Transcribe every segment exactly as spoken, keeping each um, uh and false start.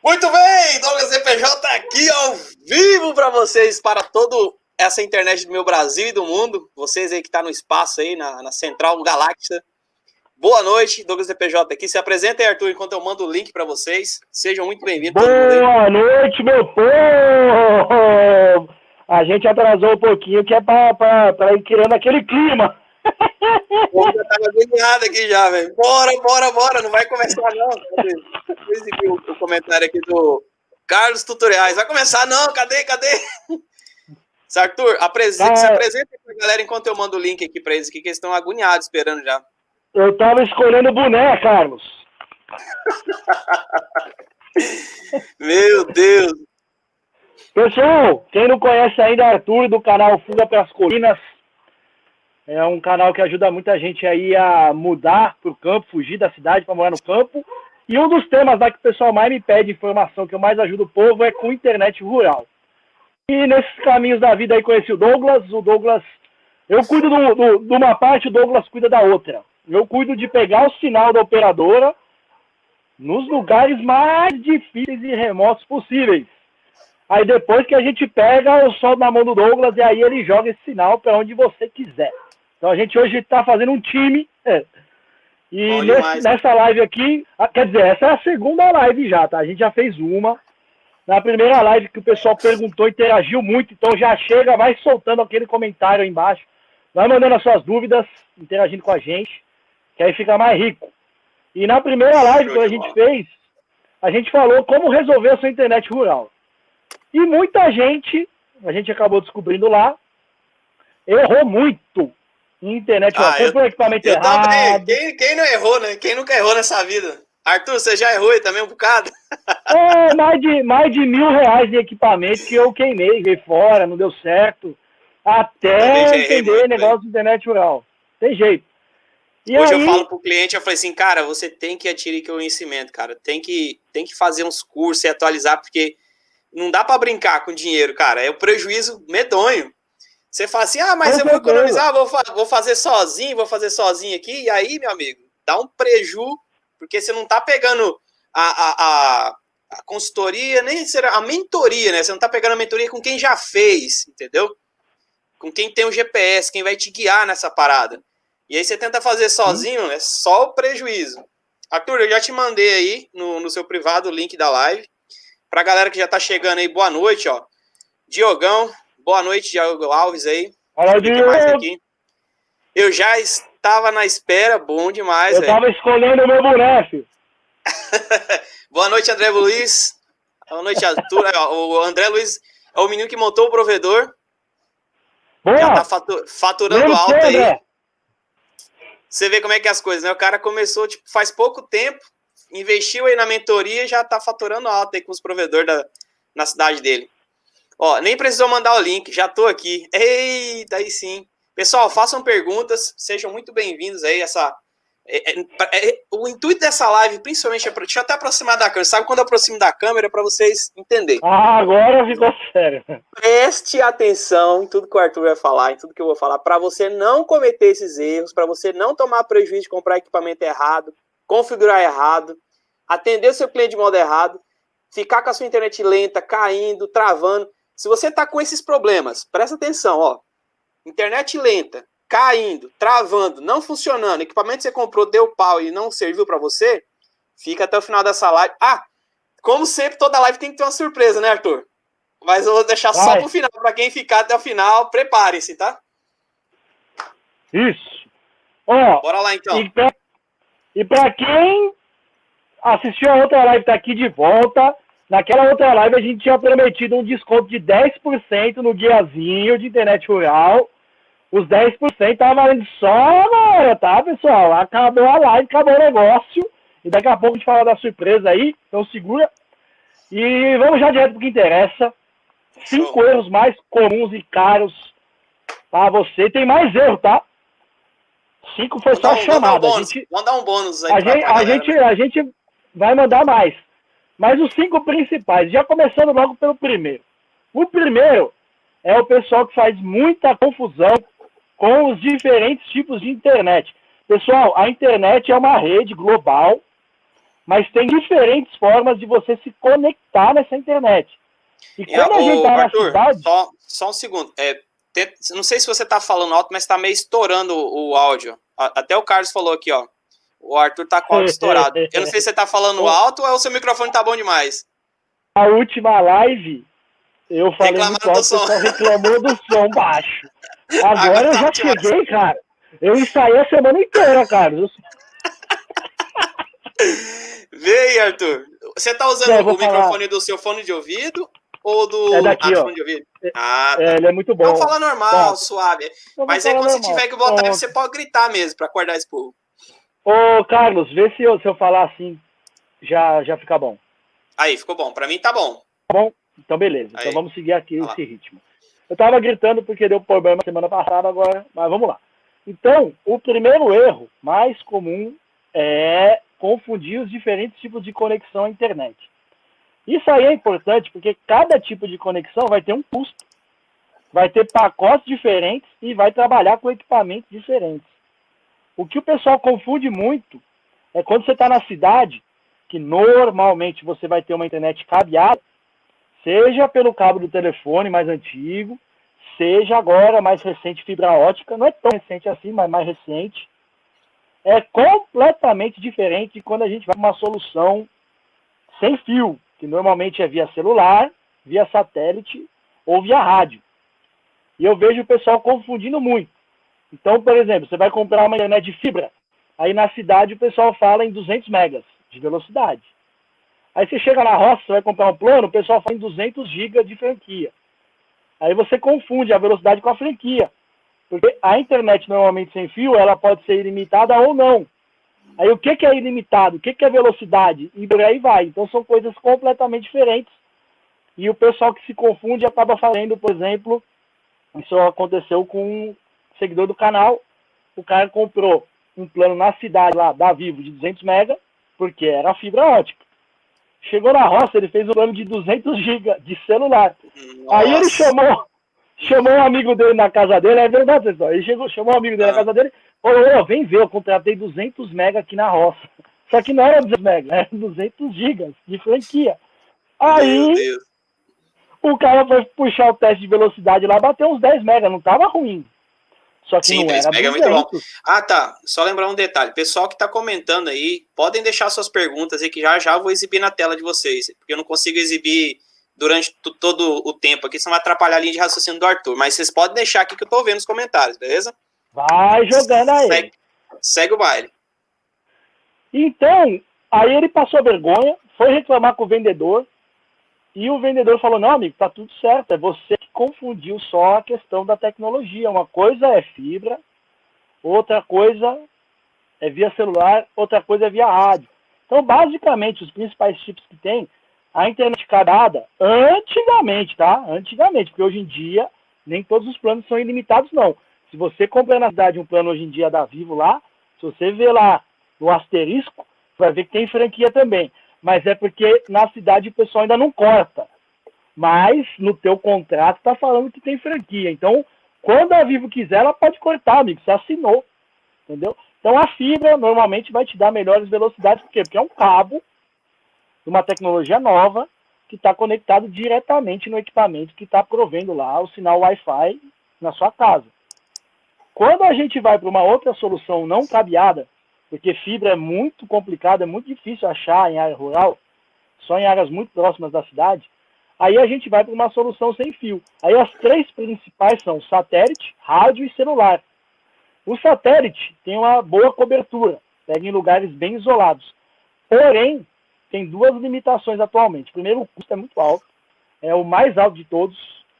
Muito bem, Douglas Z P J aqui ao vivo para vocês, para toda essa internet do meu Brasil e do mundo. Vocês aí que tá no espaço aí, na, na Central Galáxia. Boa noite, Douglas Z P J aqui. Se apresentem, Arthur, enquanto eu mando o link para vocês. Sejam muito bem-vindos. Boa noite, meu povo! A gente atrasou um pouquinho, que é para ir criando aquele clima. Eu já tava agoniado aqui já, velho. Bora, bora, bora. Não vai começar, não. Eu exibi o, o comentário aqui do Carlos Tutoriais. Vai começar, não. Cadê, cadê? Arthur, apresenta, ah, se apresenta pra galera enquanto eu mando o link aqui pra eles, que eles estão agoniados esperando já. Eu tava escolhendo boné, Carlos. Meu Deus. Pessoal, quem não conhece ainda Arthur, do canal Fuga para as Colinas, é um canal que ajuda muita gente aí a mudar pro campo, fugir da cidade para morar no campo. E um dos temas lá que o pessoal mais me pede informação, que eu mais ajudo o povo, é com internet rural. E nesses caminhos da vida aí conheci o Douglas. O Douglas, eu cuido do, do, de uma parte, o Douglas cuida da outra. Eu cuido de pegar o sinal da operadora nos lugares mais difíceis e remotos possíveis. Aí depois que a gente pega, eu solto na mão do Douglas e aí ele joga esse sinal para onde você quiser. Então a gente hoje está fazendo um time. É. E nesse, nessa live aqui, quer dizer, essa é a segunda live já, tá? A gente já fez uma. Na primeira live que o pessoal perguntou, interagiu muito, então já chega, vai soltando aquele comentário aí embaixo. Vai mandando as suas dúvidas, interagindo com a gente, que aí fica mais rico. E na primeira live que a gente fez, a gente falou como resolver a sua internet rural. E muita gente, a gente acabou descobrindo lá, errou muito em internet rural. Ah, comprou equipamento eu errado. Também. Quem, quem não errou, né? Quem nunca errou nessa vida? Arthur, você já errou aí também um bocado? É, mais de, mais de mil reais de equipamento que eu queimei, veio fora, não deu certo. Até entender negócio de internet rural. Tem jeito. E Hoje aí... eu falo pro cliente, eu falei assim, cara, você tem que adquirir conhecimento, cara. Tem que, tem que fazer uns cursos e atualizar, porque não dá para brincar com dinheiro, cara. É o prejuízo medonho. Você fala assim, ah, mas eu vou economizar, vou, vou fazer sozinho, vou fazer sozinho aqui. E aí, meu amigo, dá um preju, porque você não tá pegando a, a, a, a consultoria, nem será a mentoria, né? Você não tá pegando a mentoria com quem já fez, entendeu? Com quem tem o G P S, quem vai te guiar nessa parada. E aí você tenta fazer sozinho, é só o prejuízo. Arthur, eu já te mandei aí no, no seu privado o link da live. Pra galera que já tá chegando aí, boa noite, ó. Diogão, boa noite, Diogo Alves aí. Olá, Diogo. Mais aqui. Eu já estava na espera, bom demais, velho. Eu tava escolhendo o meu boné, filho. Boa noite, André Luiz. Boa noite, Arthur. O André Luiz é o menino que montou o provedor. Boa. Já tá fatur, faturando Bem alto aí. André. Você vê como é que é as coisas, né? O cara começou, tipo, faz pouco tempo, investiu aí na mentoria e já tá faturando alto aí com os provedores da, na cidade dele. Ó, nem precisou mandar o link, já tô aqui. Eita, aí sim. Pessoal, façam perguntas, sejam muito bem-vindos aí. Essa, é, é, é, o intuito dessa live, principalmente, é pra, deixa eu até aproximar da câmera. Sabe quando eu aproximo da câmera? Para vocês entenderem. Ah, agora ficou sério. Preste atenção em tudo que o Arthur vai falar, em tudo que eu vou falar, para você não cometer esses erros, para você não tomar prejuízo de comprar equipamento errado, configurar errado, atender o seu cliente de modo errado, ficar com a sua internet lenta, caindo, travando. Se você está com esses problemas, presta atenção, ó. Internet lenta, caindo, travando, não funcionando, equipamento que você comprou deu pau e não serviu para você, fica até o final dessa live. Ah, como sempre, toda live tem que ter uma surpresa, né, Arthur? Mas eu vou deixar Vai. só pro final, para quem ficar até o final, preparem-se, tá? Isso. Ó, bora lá, então. E pra, e pra quem assistiu a outra live, tá aqui de volta. Naquela outra live a gente tinha prometido um desconto de dez por cento no guiazinho de internet rural. Os dez por cento tá valendo só agora, tá, pessoal? Acabou a live, acabou o negócio. E daqui a pouco a gente fala da surpresa aí. Então segura. E vamos já direto pro que interessa. Cinco Show. erros mais comuns e caros para você. Tem mais erro, tá? Cinco foi só um, chamada. Um a gente, vamos dar um bônus aí. A, gente, a, gente, a gente vai mandar mais. Mas os cinco principais, já começando logo pelo primeiro. O primeiro é o pessoal que faz muita confusão com os diferentes tipos de internet. Pessoal, a internet é uma rede global mas tem diferentes formas de você se conectar nessa internet. E E, quando a gente ô, tá na Arthur, cidade... só, só um segundo. É, te- não sei se você tá falando alto, mas tá meio estourando o, o áudio. A- Até o Carlos falou aqui, ó. O Arthur tá com o áudio estourado. Eu não sei se você tá falando alto ou o seu microfone tá bom demais. A última live, eu falei Reclamando muito do alto, o som. pessoal reclamou do som baixo. Agora, Agora eu tá já ótimo. cheguei, cara. Eu ensaiei a semana inteira, cara. Eu... Vê aí, Arthur. Você tá usando Não, eu vou o microfone falar. do seu fone de ouvido ou do É daqui, ah, do ó. fone de ouvido? Ah, É, tá. ele é muito Então bom. fala normal, Tá. suave. Eu vou Mas aí falar quando você normal. tiver que botar, Pronto. você pode gritar mesmo pra acordar esse povo. Ô, Carlos, vê se eu, se eu falar assim, já, já fica bom. Aí, ficou bom. Pra mim tá bom. Tá bom? Então, beleza. Aí. Então, vamos seguir aqui Vai lá. esse ritmo. Eu tava gritando porque deu problema semana passada agora, mas vamos lá. Então, o primeiro erro mais comum é confundir os diferentes tipos de conexão à internet. Isso aí é importante porque cada tipo de conexão vai ter um custo, vai ter pacotes diferentes e vai trabalhar com equipamentos diferentes. O que o pessoal confunde muito é quando você está na cidade, que normalmente você vai ter uma internet cabeada, seja pelo cabo do telefone mais antigo, seja agora mais recente fibra ótica, não é tão recente assim, mas mais recente. É completamente diferente de quando a gente vai para uma solução sem fio, que normalmente é via celular, via satélite ou via rádio. E eu vejo o pessoal confundindo muito. Então, por exemplo, você vai comprar uma internet de fibra, aí na cidade o pessoal fala em duzentos megas de velocidade. Aí você chega na roça, você vai comprar um plano, o pessoal fala em duzentos gigas de franquia. Aí você confunde a velocidade com a franquia. Porque a internet normalmente sem fio, ela pode ser ilimitada ou não. Aí o que, que é ilimitado? O que, que é velocidade? E por aí vai. Então são coisas completamente diferentes. E o pessoal que se confunde acaba fazendo, por exemplo, isso aconteceu com um seguidor do canal. O cara comprou um plano na cidade lá da Vivo de duzentos megas, porque era fibra ótica. Chegou na roça, ele fez um plano de duzentos gigas de celular. Nossa. Aí ele chamou, chamou um amigo dele na casa dele, é verdade, pessoal. Ele chegou, chamou um amigo dele ah. na casa dele, falou, oh, vem ver, eu contratei duzentos megas aqui na roça. Só que não era duzentos megas, era duzentos gigas de franquia. Aí o cara foi puxar o teste de velocidade lá, bateu uns dez megas, não tava ruim. Só que Sim, não era mega é muito bom. Ah, tá. Só lembrar um detalhe. Pessoal que tá comentando aí, podem deixar suas perguntas aí que já já vou exibir na tela de vocês. Porque eu não consigo exibir durante todo o tempo aqui, senão vai atrapalhar a linha de raciocínio do Arthur. Mas vocês podem deixar aqui que eu tô vendo os comentários, beleza? Vai jogando aí. Segue, segue o baile. Então, aí ele passou vergonha, foi reclamar com o vendedor. E o vendedor falou, não, amigo, tá tudo certo, é você que confundiu só a questão da tecnologia. Uma coisa é fibra, outra coisa é via celular, outra coisa é via rádio. Então, basicamente, os principais tipos que tem, a internet cabeada, antigamente, tá? Antigamente, porque hoje em dia, nem todos os planos são ilimitados, não. Se você comprar na cidade um plano hoje em dia da Vivo lá, se você ver lá no asterisco, você vai ver que tem franquia também. Mas é porque na cidade o pessoal ainda não corta. Mas no teu contrato está falando que tem franquia. Então, quando a Vivo quiser, ela pode cortar, amigo. Você assinou. Entendeu? Então, a fibra normalmente vai te dar melhores velocidades. Por quê? Porque é um cabo de uma tecnologia nova que está conectado diretamente no equipamento que está provendo lá o sinal Wi-Fi na sua casa. Quando a gente vai para uma outra solução não cabeada, porque fibra é muito complicado, é muito difícil achar em área rural, só em áreas muito próximas da cidade, aí a gente vai para uma solução sem fio. Aí as três principais são satélite, rádio e celular. O satélite tem uma boa cobertura, pega em lugares bem isolados. Porém, tem duas limitações atualmente. Primeiro, o custo é muito alto, é o mais alto de todos.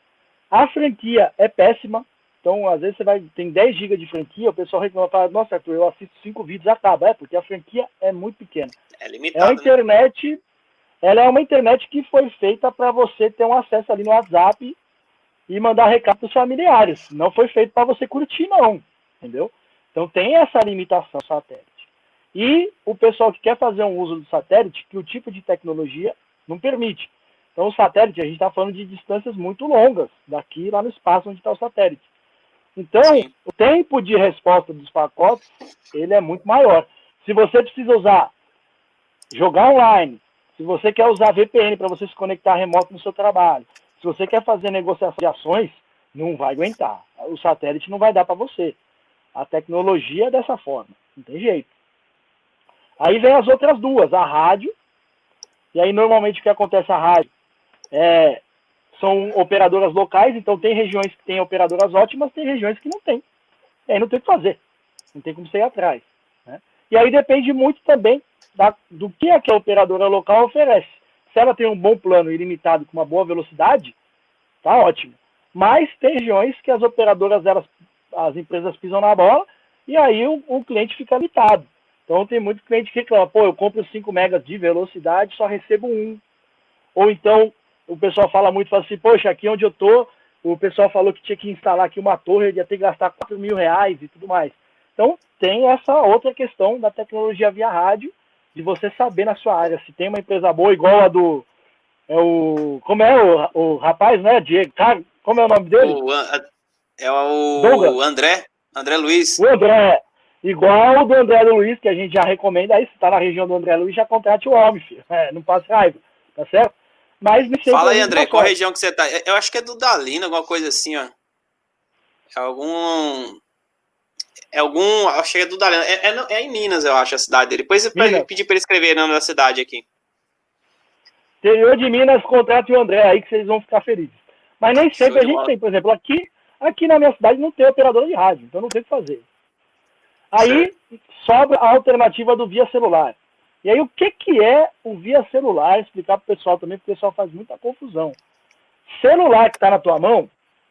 A franquia é péssima. Então, às vezes você vai, tem dez gigas de franquia, o pessoal reclama, fala, nossa, Arthur, eu assisto cinco vídeos e acaba. É, porque a franquia é muito pequena. É limitada. É uma internet, né? Ela é uma internet que foi feita para você ter um acesso ali no WhatsApp e mandar recado para os familiares. Não foi feito para você curtir, não. Entendeu? Então, tem essa limitação satélite. E o pessoal que quer fazer um uso do satélite, que o tipo de tecnologia não permite. Então, o satélite, a gente está falando de distâncias muito longas, daqui lá no espaço onde está o satélite. Então, sim, o tempo de resposta dos pacotes, ele é muito maior. Se você precisa usar jogar online, se você quer usar V P N para você se conectar remoto no seu trabalho, se você quer fazer negociação de ações, não vai aguentar. O satélite não vai dar para você. A tecnologia é dessa forma, não tem jeito. Aí vem as outras duas, a rádio, e aí normalmente o que acontece a rádio é, são operadoras locais, então tem regiões que tem operadoras ótimas, tem regiões que não tem. E aí não tem o que fazer, não tem como sair atrás. Né? E aí depende muito também da, do que a, que a operadora local oferece. Se ela tem um bom plano ilimitado com uma boa velocidade, tá ótimo. Mas tem regiões que as operadoras, elas, as empresas pisam na bola, e aí o, o cliente fica limitado. Então tem muito cliente que reclama, pô, eu compro cinco megas de velocidade, só recebo um. Ou então o pessoal fala muito, fala assim, poxa, aqui onde eu tô, o pessoal falou que tinha que instalar aqui uma torre, ia ter que gastar quatro mil reais e tudo mais. Então tem essa outra questão da tecnologia via rádio, de você saber na sua área, se tem uma empresa boa, igual a do, é o, como é o, o rapaz, né, Diego, cara, como é o nome dele? O, é o Douglas. André, André Luiz. O André. Igual o do André Luiz, que a gente já recomenda aí, se está na região do André Luiz, já contrate o homem, filho. É, não passe raiva, tá certo? Mas nem sempre. Fala aí, André, qual região que você tá? Eu acho que é do Dalina, alguma coisa assim, ó. É algum. É algum. Acho que é do Dalina. É, é, é em Minas, eu acho, a cidade dele. Depois eu Minas. pedi para ele escrever o nome da cidade aqui. Interior de Minas, contrate o André aí, que vocês vão ficar felizes. Mas nem sempre a gente bola. tem. Por exemplo, aqui, aqui na minha cidade não tem operadora de rádio, então não tem o que fazer. Aí certo. Sobra a alternativa do via celular. E aí o que, que é o via celular? Explicar para o pessoal também, porque o pessoal faz muita confusão. Celular que está na tua mão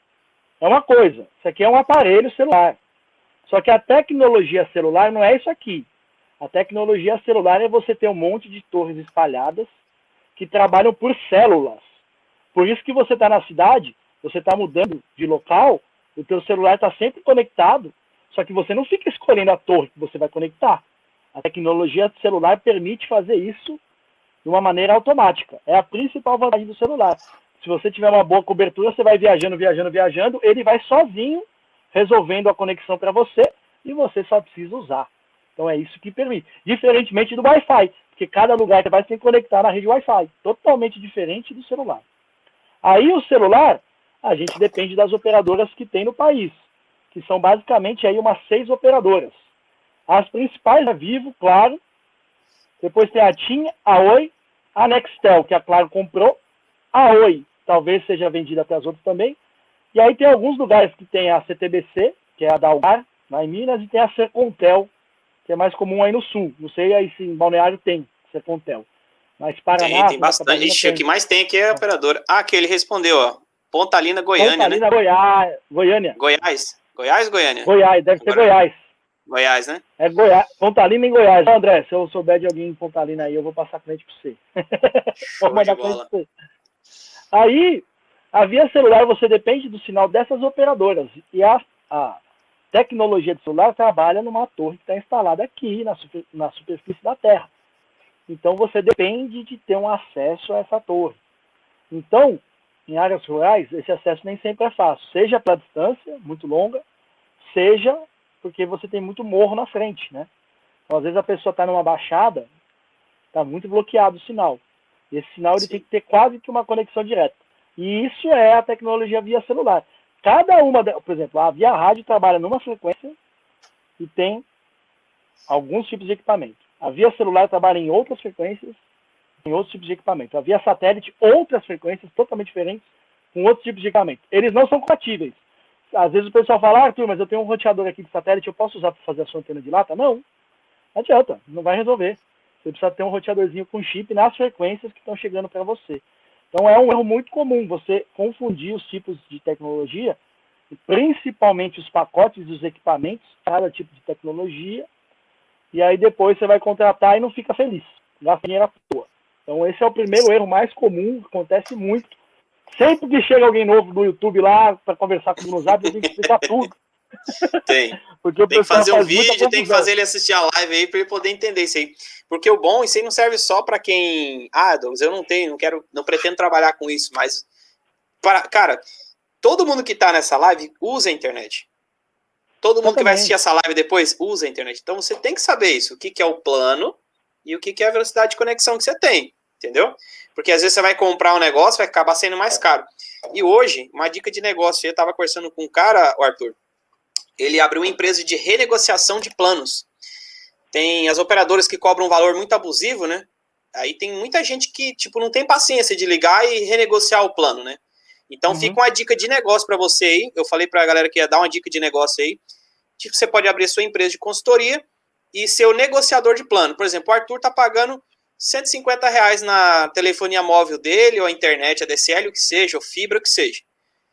é uma coisa. Isso aqui é um aparelho celular. Só que a tecnologia celular não é isso aqui. A tecnologia celular é você ter um monte de torres espalhadas que trabalham por células. Por isso que você está na cidade, você está mudando de local, o teu celular está sempre conectado. Só que você não fica escolhendo a torre que você vai conectar. A tecnologia celular permite fazer isso de uma maneira automática. É a principal vantagem do celular. Se você tiver uma boa cobertura, você vai viajando, viajando, viajando, ele vai sozinho resolvendo a conexão para você e você só precisa usar. Então é isso que permite. Diferentemente do Wi-Fi, porque cada lugar que vai se conectar na rede Wi-Fi. Totalmente diferente do celular. Aí o celular, a gente depende das operadoras que tem no país, que são basicamente aí umas seis operadoras. As principais é a Vivo, Claro, depois tem a TIM, a Oi, a Nextel, que a Claro comprou, a Oi, talvez seja vendida até as outras também, e aí tem alguns lugares que tem a C T B C, que é a da Algar, lá em Minas, e tem a Sercontel, que é mais comum aí no sul, não sei aí se em Balneário tem Sercontel, mas Paraná... Tem, tem bastante, ixi, o que mais tem aqui é a operadora. Ah, que ele respondeu, ó, Pontalina, Goiânia, Pontalina, né? Goiás, Goiânia. Goiás? Goiás ou Goiânia? Goiás, deve ser Agora, Goiás. Goiás, né? É Goiás, Pontalina em Goiás. André, se eu souber de alguém em Pontalina aí, eu vou passar frente para você. Vou mandar frente para você. Aí, a via celular, você depende do sinal dessas operadoras. E a, a tecnologia de celular trabalha numa torre que está instalada aqui, na, super, na superfície da Terra. Então, você depende de ter um acesso a essa torre. Então, em áreas rurais, esse acesso nem sempre é fácil. Seja para distância, muito longa, seja porque você tem muito morro na frente, né? Então, às vezes a pessoa está numa baixada, está muito bloqueado o sinal. E esse sinal ele tem que ter quase que uma conexão direta. E isso é a tecnologia via celular. Cada uma, por exemplo, a via rádio trabalha numa frequência e tem alguns tipos de equipamento. A via celular trabalha em outras frequências, em outros tipos de equipamento. A via satélite, outras frequências totalmente diferentes, com outros tipos de equipamento. Eles não são compatíveis. Às vezes o pessoal fala, ah, Arthur, mas eu tenho um roteador aqui de satélite, eu posso usar para fazer a sua antena de lata? Não, não adianta, não vai resolver. Você precisa ter um roteadorzinho com chip nas frequências que estão chegando para você. Então é um erro muito comum você confundir os tipos de tecnologia, principalmente os pacotes dos equipamentos, cada tipo de tecnologia, e aí depois você vai contratar e não fica feliz, gasta dinheiro à toa. Então esse é o primeiro erro mais comum, acontece muito. Sempre que chega alguém novo no YouTube lá para conversar comigo no Zap, eu tenho que explicar tudo. Tem. Porque o tem que fazer um vídeo, tem que fazer ele assistir a live aí para ele poder entender isso aí. Porque o bom, isso aí não serve só para quem... Ah, Douglas, eu não tenho, não quero, não pretendo trabalhar com isso, mas... Para, cara, todo mundo que está nessa live usa a internet. Todo mundo que vai assistir essa live depois usa a internet. Então você tem que saber isso. O que, que é o plano e o que, que é a velocidade de conexão que você tem, entendeu? Porque às vezes você vai comprar um negócio, vai acabar sendo mais caro. E hoje, uma dica de negócio, eu estava conversando com um cara, o Arthur, ele abriu uma empresa de renegociação de planos. Tem as operadoras que cobram um valor muito abusivo, né? Aí tem muita gente que, tipo, não tem paciência de ligar e renegociar o plano, né? Então, uhum. fica uma dica de negócio para você aí. Eu falei para a galera que ia dar uma dica de negócio aí. Tipo, você pode abrir sua empresa de consultoria e ser o negociador de plano. Por exemplo, o Arthur tá pagando cento e cinquenta reais na telefonia móvel dele, ou a internet, a D S L, o que seja, ou fibra, o que seja.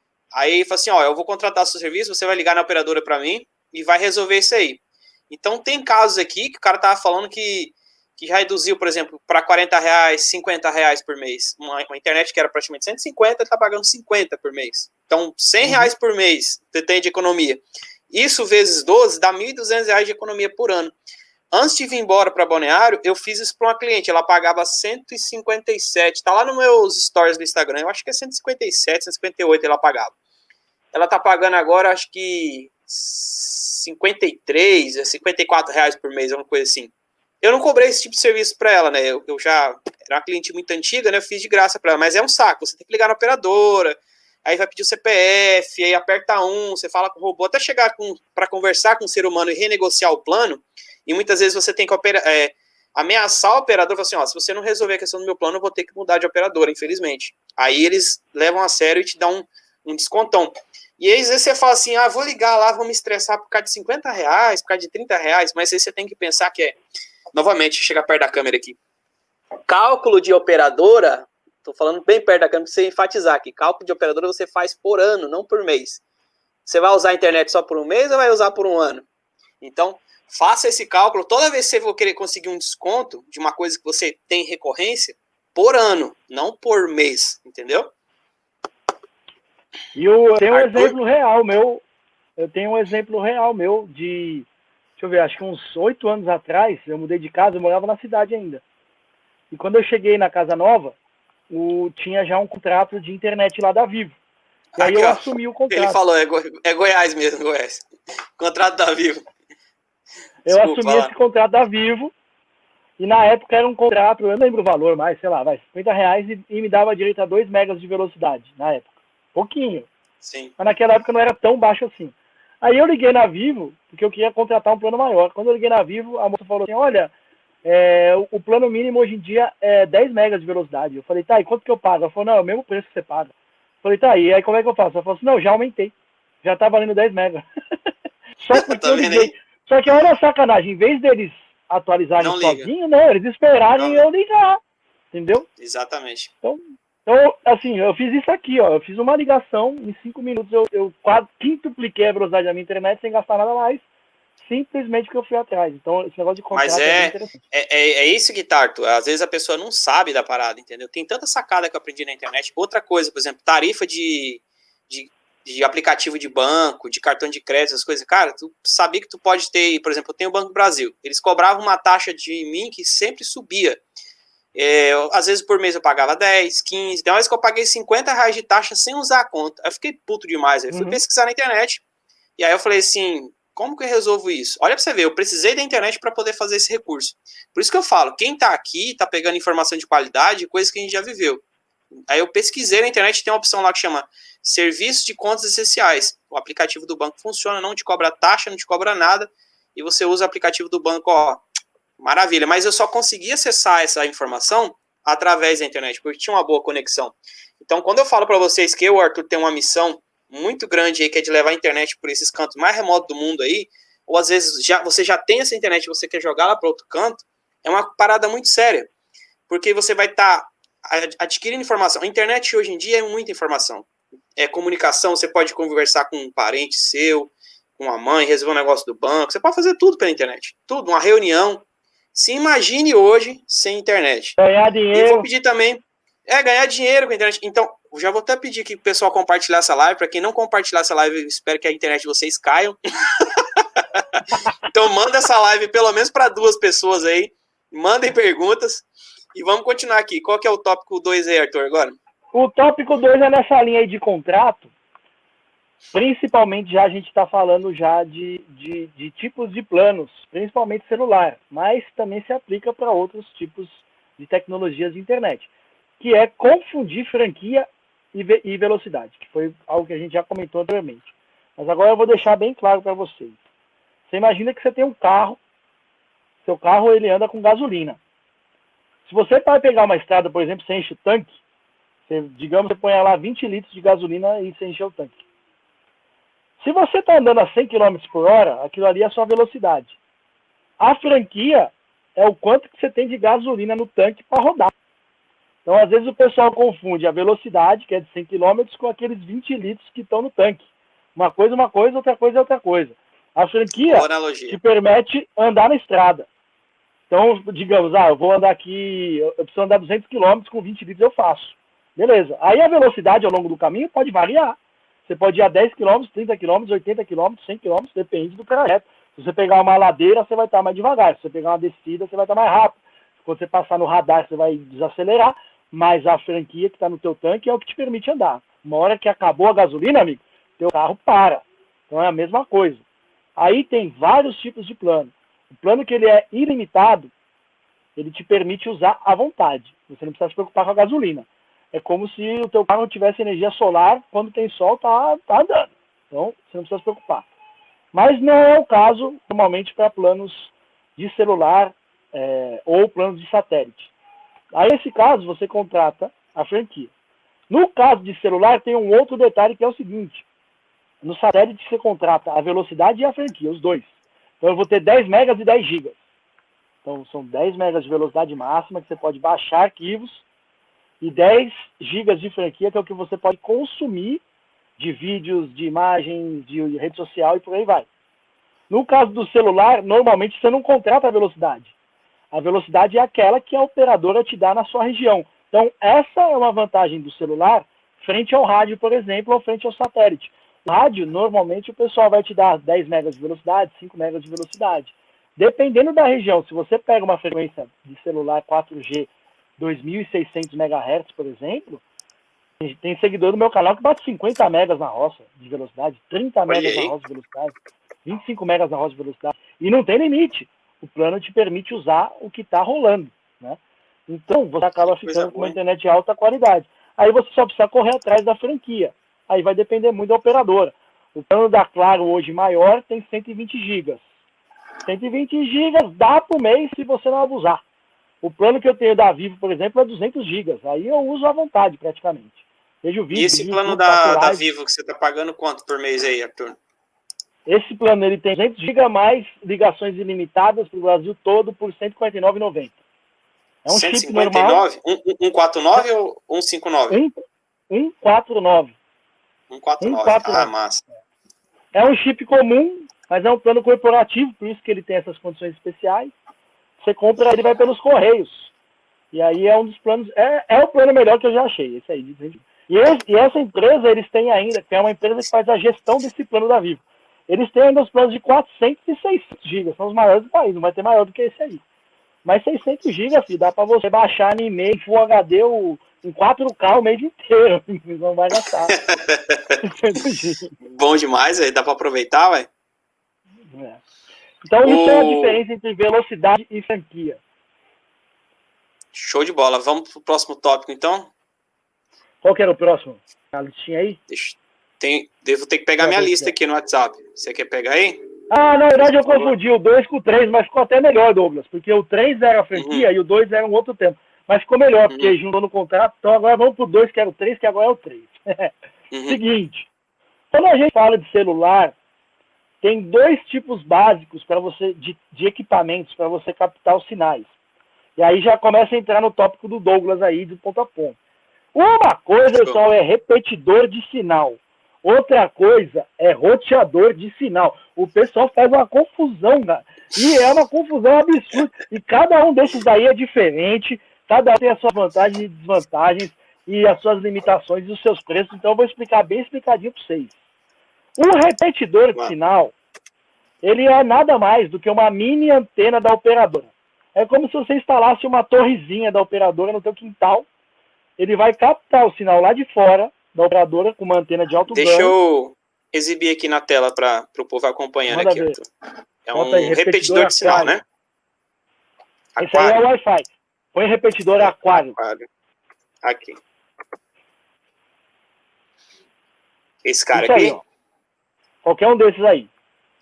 Aí, fala assim, ó, eu vou contratar seu serviço, você vai ligar na operadora para mim e vai resolver isso aí. Então, tem casos aqui que o cara tava falando que, que já reduziu, por exemplo, para quarenta reais, cinquenta reais por mês. Uma, uma internet que era praticamente cento e cinquenta, ele tá pagando cinquenta por mês. Então, cem reais por mês você tem de economia. Isso vezes doze dá mil e duzentos reais de economia por ano. Antes de vir embora para Balneário, eu fiz isso para uma cliente. Ela pagava cento e cinquenta e sete. Tá lá nos meus stories do Instagram. Eu acho que é cento e cinquenta e sete, cento e cinquenta e oito ela pagava. Ela tá pagando agora, acho que cinquenta e três, cinquenta e quatro reais por mês, uma coisa assim. Eu não cobrei esse tipo de serviço para ela, né? Eu, eu já era uma cliente muito antiga, né? Eu fiz de graça para ela. Mas é um saco. Você tem que ligar na operadora. Aí vai pedir o C P F, aí aperta um, você fala com o robô, até chegar para conversar com o ser humano e renegociar o plano, e muitas vezes você tem que opera, é, ameaçar o operador, falar assim, ó, se você não resolver a questão do meu plano, eu vou ter que mudar de operadora, infelizmente. Aí eles levam a sério e te dão um, um descontão. E aí às vezes você fala assim, ah, vou ligar lá, vou me estressar por causa de cinquenta reais, por causa de trinta reais, mas aí você tem que pensar que é, novamente, chega perto da câmera aqui, cálculo de operadora. Estou falando bem perto da câmera para você enfatizar aqui. Cálculo de operadora você faz por ano, não por mês. Você vai usar a internet só por um mês ou vai usar por um ano? Então, faça esse cálculo. Toda vez que você for querer conseguir um desconto de uma coisa que você tem recorrência, por ano, não por mês. Entendeu? E eu tenho um exemplo real meu. Eu tenho um exemplo real meu de... Deixa eu ver, acho que uns oito anos atrás, eu mudei de casa, eu morava na cidade ainda. E quando eu cheguei na casa nova, O, tinha já um contrato de internet lá da Vivo. E aí Aqui, eu ó, assumi o contrato. Ele falou, é, Go é Goiás mesmo, Goiás. Contrato da Vivo. Eu Desculpa, assumi esse contrato da Vivo, e na época era um contrato, eu não lembro o valor mais, sei lá, vai, cinquenta reais, e, e me dava direito a dois megas de velocidade, na época. Pouquinho. Sim. Mas naquela época não era tão baixo assim. Aí eu liguei na Vivo, porque eu queria contratar um plano maior. Quando eu liguei na Vivo, a moça falou assim, olha... É, o, o plano mínimo hoje em dia é dez megas de velocidade. Eu falei, tá, e quanto que eu pago? Ela falou, não, é o mesmo preço que você paga. Eu falei, tá, e aí como é que eu faço? Ela falou assim, não, já aumentei. Já tá valendo dez megas. Só porque eu liguei. Só que olha a sacanagem, em vez deles atualizarem sozinho, né, eles esperarem eu ligar. Entendeu? Exatamente. Então, então, assim, eu fiz isso aqui, ó. Eu fiz uma ligação, em cinco minutos eu, eu quase quintupliquei a velocidade da minha internet sem gastar nada mais. Simplesmente porque eu fui atrás. Então, esse negócio de contrato Mas é, é interessante. É, é, é isso que tá, Arthur. Às vezes a pessoa não sabe da parada, entendeu? Tem tanta sacada que eu aprendi na internet. Outra coisa, por exemplo, tarifa de, de, de aplicativo de banco, de cartão de crédito, essas coisas. Cara, tu sabia que tu pode ter, por exemplo, eu tenho o Banco Brasil. Eles cobravam uma taxa de mim que sempre subia. É, eu, às vezes por mês eu pagava dez, quinze. Tem uma vez que eu paguei cinquenta reais de taxa sem usar a conta. Aí eu fiquei puto demais. Aí fui uhum. pesquisar na internet. E aí eu falei assim... Como que eu resolvo isso? Olha pra você ver, eu precisei da internet para poder fazer esse recurso. Por isso que eu falo, quem tá aqui, tá pegando informação de qualidade, coisas que a gente já viveu. Aí eu pesquisei na internet, tem uma opção lá que chama Serviço de Contas Essenciais. O aplicativo do banco funciona, não te cobra taxa, não te cobra nada, e você usa o aplicativo do banco, ó, maravilha. Mas eu só consegui acessar essa informação através da internet, porque tinha uma boa conexão. Então, quando eu falo para vocês que eu, o Arthur, tem uma missão muito grande aí, que é de levar a internet por esses cantos mais remotos do mundo aí, ou às vezes já, você já tem essa internet e você quer jogar lá para outro canto, é uma parada muito séria, porque você vai estar tá adquirindo informação. A internet hoje em dia é muita informação, é comunicação, você pode conversar com um parente seu, com a mãe, resolver um negócio do banco, você pode fazer tudo pela internet, tudo, uma reunião. Se imagine hoje sem internet. Ganhar dinheiro. E vou pedir também, é, ganhar dinheiro com a internet. Então, eu já vou até pedir aqui pro pessoal compartilhar essa live. Para quem não compartilhar essa live, eu espero que a internet de vocês caiam. Então, manda essa live pelo menos para duas pessoas aí. Mandem perguntas. E vamos continuar aqui. Qual que é o tópico dois aí, Arthur, agora? O tópico dois é nessa linha aí de contrato. Principalmente já a gente está falando já de, de, de tipos de planos, principalmente celular, mas também se aplica para outros tipos de tecnologias de internet, que é confundir franquia e, ve e velocidade, que foi algo que a gente já comentou anteriormente. Mas agora eu vou deixar bem claro para vocês. Você imagina que você tem um carro, seu carro ele anda com gasolina. Se você vai pegar uma estrada, por exemplo, você enche o tanque, você, digamos, você põe lá vinte litros de gasolina e você encheu o tanque. Se você está andando a cem quilômetros por hora, aquilo ali é a sua velocidade. A franquia é o quanto que você tem de gasolina no tanque para rodar. Então, às vezes, o pessoal confunde a velocidade, que é de cem quilômetros, com aqueles vinte litros que estão no tanque. Uma coisa é uma coisa, outra coisa é outra coisa. A franquia te permite andar na estrada. Então, digamos, ah, eu vou andar aqui, eu preciso andar duzentos quilômetros, com vinte litros eu faço. Beleza. Aí a velocidade ao longo do caminho pode variar. Você pode ir a dez quilômetros, trinta quilômetros, oitenta quilômetros, cem quilômetros, depende do trajeto. Se você pegar uma ladeira, você vai estar mais devagar. Se você pegar uma descida, você vai estar mais rápido. Quando você passar no radar, você vai desacelerar. Mas a franquia que está no teu tanque é o que te permite andar. Uma hora que acabou a gasolina, amigo, teu carro para. Então é a mesma coisa. Aí tem vários tipos de plano. O plano que ele é ilimitado, ele te permite usar à vontade. Você não precisa se preocupar com a gasolina. É como se o teu carro tivesse energia solar, quando tem sol, tá, tá andando. Então, você não precisa se preocupar. Mas não é o caso, normalmente, para planos de celular é, ou planos de satélite. Aí, nesse caso, você contrata a franquia. No caso de celular, tem um outro detalhe que é o seguinte. No satélite, você contrata a velocidade e a franquia, os dois. Então, eu vou ter dez megas e dez gigas. Então, são dez megas de velocidade máxima, que você pode baixar arquivos, e dez gigas de franquia, que é o que você pode consumir de vídeos, de imagens, de rede social e por aí vai. No caso do celular, normalmente você não contrata a velocidade. A velocidade é aquela que a operadora te dá na sua região. Então, essa é uma vantagem do celular frente ao rádio, por exemplo, ou frente ao satélite. O rádio, normalmente, o pessoal vai te dar dez megas de velocidade, cinco megas de velocidade. Dependendo da região, se você pega uma frequência de celular quatro G dois mil e seiscentos megahertz, por exemplo, tem seguidor no meu canal que bate cinquenta megas na roça de velocidade, trinta megas na roça de velocidade, vinte e cinco megas na roça de velocidade. E não tem limite. O plano te permite usar o que está rolando, né? Então, você acaba ficando com uma internet de alta qualidade. Aí você só precisa correr atrás da franquia. Aí vai depender muito da operadora. O plano da Claro hoje maior tem cento e vinte gigas. cento e vinte gigas dá por mês se você não abusar. O plano que eu tenho da Vivo, por exemplo, é duzentos gigas. Aí eu uso à vontade, praticamente. Vejo vídeo. E esse vídeo, plano tudo, da, da Vivo que você está pagando quanto por mês aí, Arthur? Esse plano ele tem duzentos gigas mais ligações ilimitadas para o Brasil todo por cento e quarenta e nove reais e noventa centavos. É um chip normal. cento e quarenta e nove ou cento e cinquenta e nove? cento e quarenta e nove. cento e quarenta e nove. Ah, massa. É um chip comum, mas é um plano corporativo, por isso que ele tem essas condições especiais. Você compra, ele vai pelos correios. E aí é um dos planos, é, é o plano melhor que eu já achei, esse aí. E, esse, e essa empresa, eles têm ainda, que é uma empresa que faz a gestão desse plano da Vivo. Eles têm ainda os planos de quatrocentos e seiscentos gigas, são os maiores do país, não vai ter maior do que esse aí. Mas seiscentos gigas, filho, dá pra você baixar em e-mail, Full H D, o, em quatro K o mês inteiro, não vai gastar. Bom demais, aí dá pra aproveitar, ué. É. Então, isso o... é a diferença entre velocidade e franquia. Show de bola. Vamos pro próximo tópico, então? Qual que era o próximo? A listinha aí? Deixa... Tem... Devo ter que pegar Não, minha não, lista não. aqui no WhatsApp. Você quer pegar aí? Ah, na verdade eu confundi o dois com o três, mas ficou até melhor, Douglas. Porque o três era a franquia uhum. e o dois era um outro tempo. Mas ficou melhor, uhum. porque juntou no contrato. Então agora vamos pro dois, que era o três, que agora é o três. Uhum. Seguinte. Quando a gente fala de celular, tem dois tipos básicos para você de, de equipamentos para você captar os sinais. E aí já começa a entrar no tópico do Douglas aí, de ponto a ponto. Uma coisa, pessoal, é repetidor de sinal. Outra coisa é roteador de sinal. O pessoal faz uma confusão, cara. E é uma confusão absurda. E cada um desses aí é diferente. Cada um tem as suas vantagens e desvantagens e as suas limitações e os seus preços. Então eu vou explicar bem explicadinho para vocês. O repetidor de sinal, ele é nada mais do que uma mini antena da operadora. É como se você instalasse uma torrezinha da operadora no teu quintal. Ele vai captar o sinal lá de fora da operadora com uma antena de alto Deixa ganho. eu, exibir aqui na tela para o povo acompanhando. Manda aqui, ver. Arthur. É Bota um aí, repetidor, repetidor de sinal, aquário. né? Esse aí é o Wi-Fi. Põe repetidor aquário. aquário. Aqui. Esse cara Isso aqui. aí, ó. Qualquer um desses aí.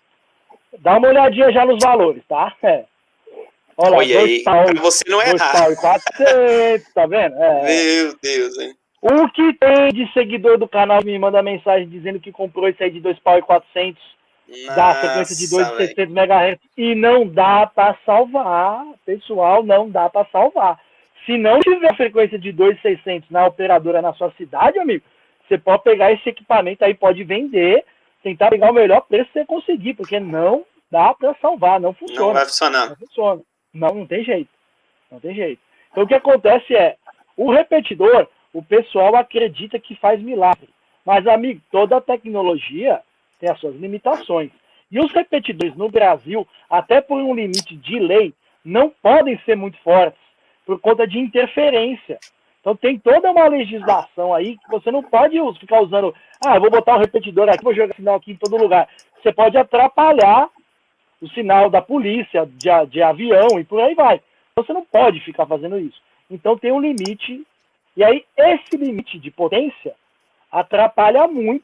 Dá uma olhadinha já nos valores, tá? É. Olha lá, Olha aí, pau, pra você não dois errar. pau e quatrocentos, tá vendo? É. Meu Deus, hein? O que tem de seguidor do canal me manda mensagem dizendo que comprou esse aí de dois pau e quatrocentos, da frequência de dois mil e seiscentos megahertz, e não dá para salvar, pessoal, não dá para salvar. Se não tiver frequência de dois mil e seiscentos na operadora na sua cidade, amigo, você pode pegar esse equipamento aí, pode vender, tentar pegar o melhor preço que você conseguir, porque não dá para salvar, não funciona. Não vai funcionar. Não funciona. Não, não tem jeito. Não tem jeito. Então o que acontece é, o repetidor, o pessoal acredita que faz milagre. Mas, amigo, toda a tecnologia tem as suas limitações. E os repetidores no Brasil, até por um limite de lei, não podem ser muito fortes, por conta de interferência. Então tem toda uma legislação aí que você não pode ficar usando, ah, eu vou botar um repetidor aqui, vou jogar sinal aqui em todo lugar. Você pode atrapalhar o sinal da polícia, de, de avião e por aí vai. Então você não pode ficar fazendo isso. Então tem um limite, e aí esse limite de potência atrapalha muito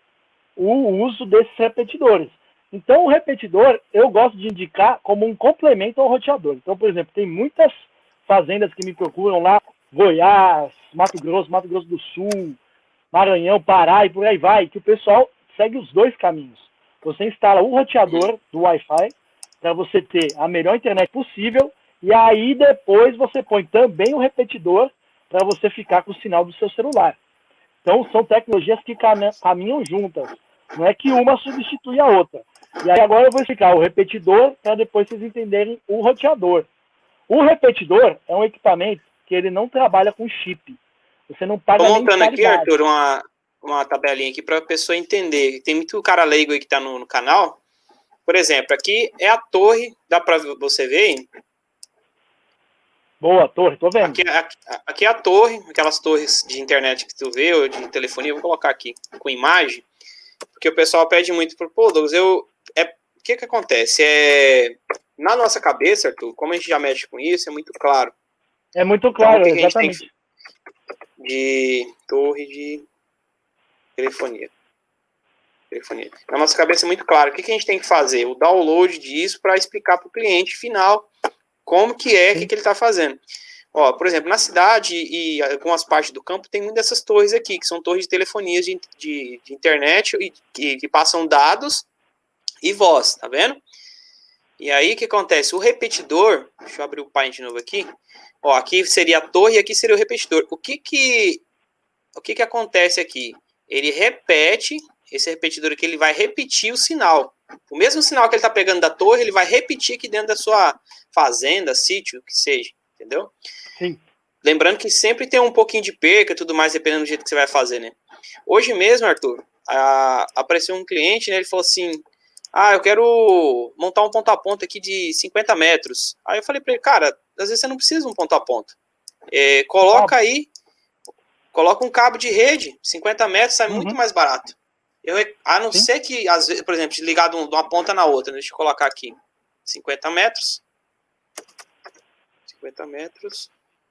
o uso desses repetidores. Então o repetidor eu gosto de indicar como um complemento ao roteador. Então, por exemplo, tem muitas fazendas que me procuram lá, Goiás, Mato Grosso, Mato Grosso do Sul, Maranhão, Pará e por aí vai, que o pessoal segue os dois caminhos. Você instala o roteador do Wi-Fi para você ter a melhor internet possível e aí depois você põe também o repetidor para você ficar com o sinal do seu celular. Então são tecnologias que caminham juntas. Não é que uma substitui a outra. E aí agora eu vou explicar o repetidor para depois vocês entenderem o roteador. O repetidor é um equipamento que ele não trabalha com chip. Você não paga Tô nem montando aqui, mensalidade. Arthur, uma, uma tabelinha aqui para a pessoa entender. Tem muito cara leigo aí que está no, no canal. Por exemplo, aqui é a torre, dá para você ver, hein? Boa, torre, tô vendo. Aqui, aqui, aqui é a torre, aquelas torres de internet que tu vê, ou de telefonia, eu vou colocar aqui com imagem, porque o pessoal pede muito pro pô, Douglas, eu, é, o que que acontece? É, na nossa cabeça, Arthur, como a gente já mexe com isso, é muito claro. É muito claro, então, o que exatamente. Que de torre de telefonia. telefonia. Na nossa cabeça é muito claro. O que, que a gente tem que fazer? O download disso para explicar para o cliente final como que é, o que, que ele está fazendo. Ó, por exemplo, na cidade e algumas partes do campo tem muitas dessas torres aqui, que são torres de telefonia de, de, de internet e, que, que passam dados e voz, tá vendo? E aí o que acontece? O repetidor, deixa eu abrir o Paint de novo aqui. Ó, aqui seria a torre e aqui seria o repetidor. O que que, o que que acontece aqui? Ele repete, esse repetidor aqui, ele vai repetir o sinal. O mesmo sinal que ele está pegando da torre, ele vai repetir aqui dentro da sua fazenda, sítio, o que seja, entendeu? Sim. Lembrando que sempre tem um pouquinho de perca e tudo mais, dependendo do jeito que você vai fazer, né? Hoje mesmo, Arthur, a, apareceu um cliente, né, ele falou assim, ah, eu quero montar um ponto a ponto aqui de cinquenta metros. Aí eu falei para ele, cara, às vezes você não precisa de um ponto a ponto. É, coloca aí, coloca um cabo de rede, cinquenta metros, sai uhum. muito mais barato. Eu, a não Sim. ser que, às vezes, por exemplo, ligado de uma ponta na outra, deixa eu colocar aqui, cinquenta metros. cinquenta metros.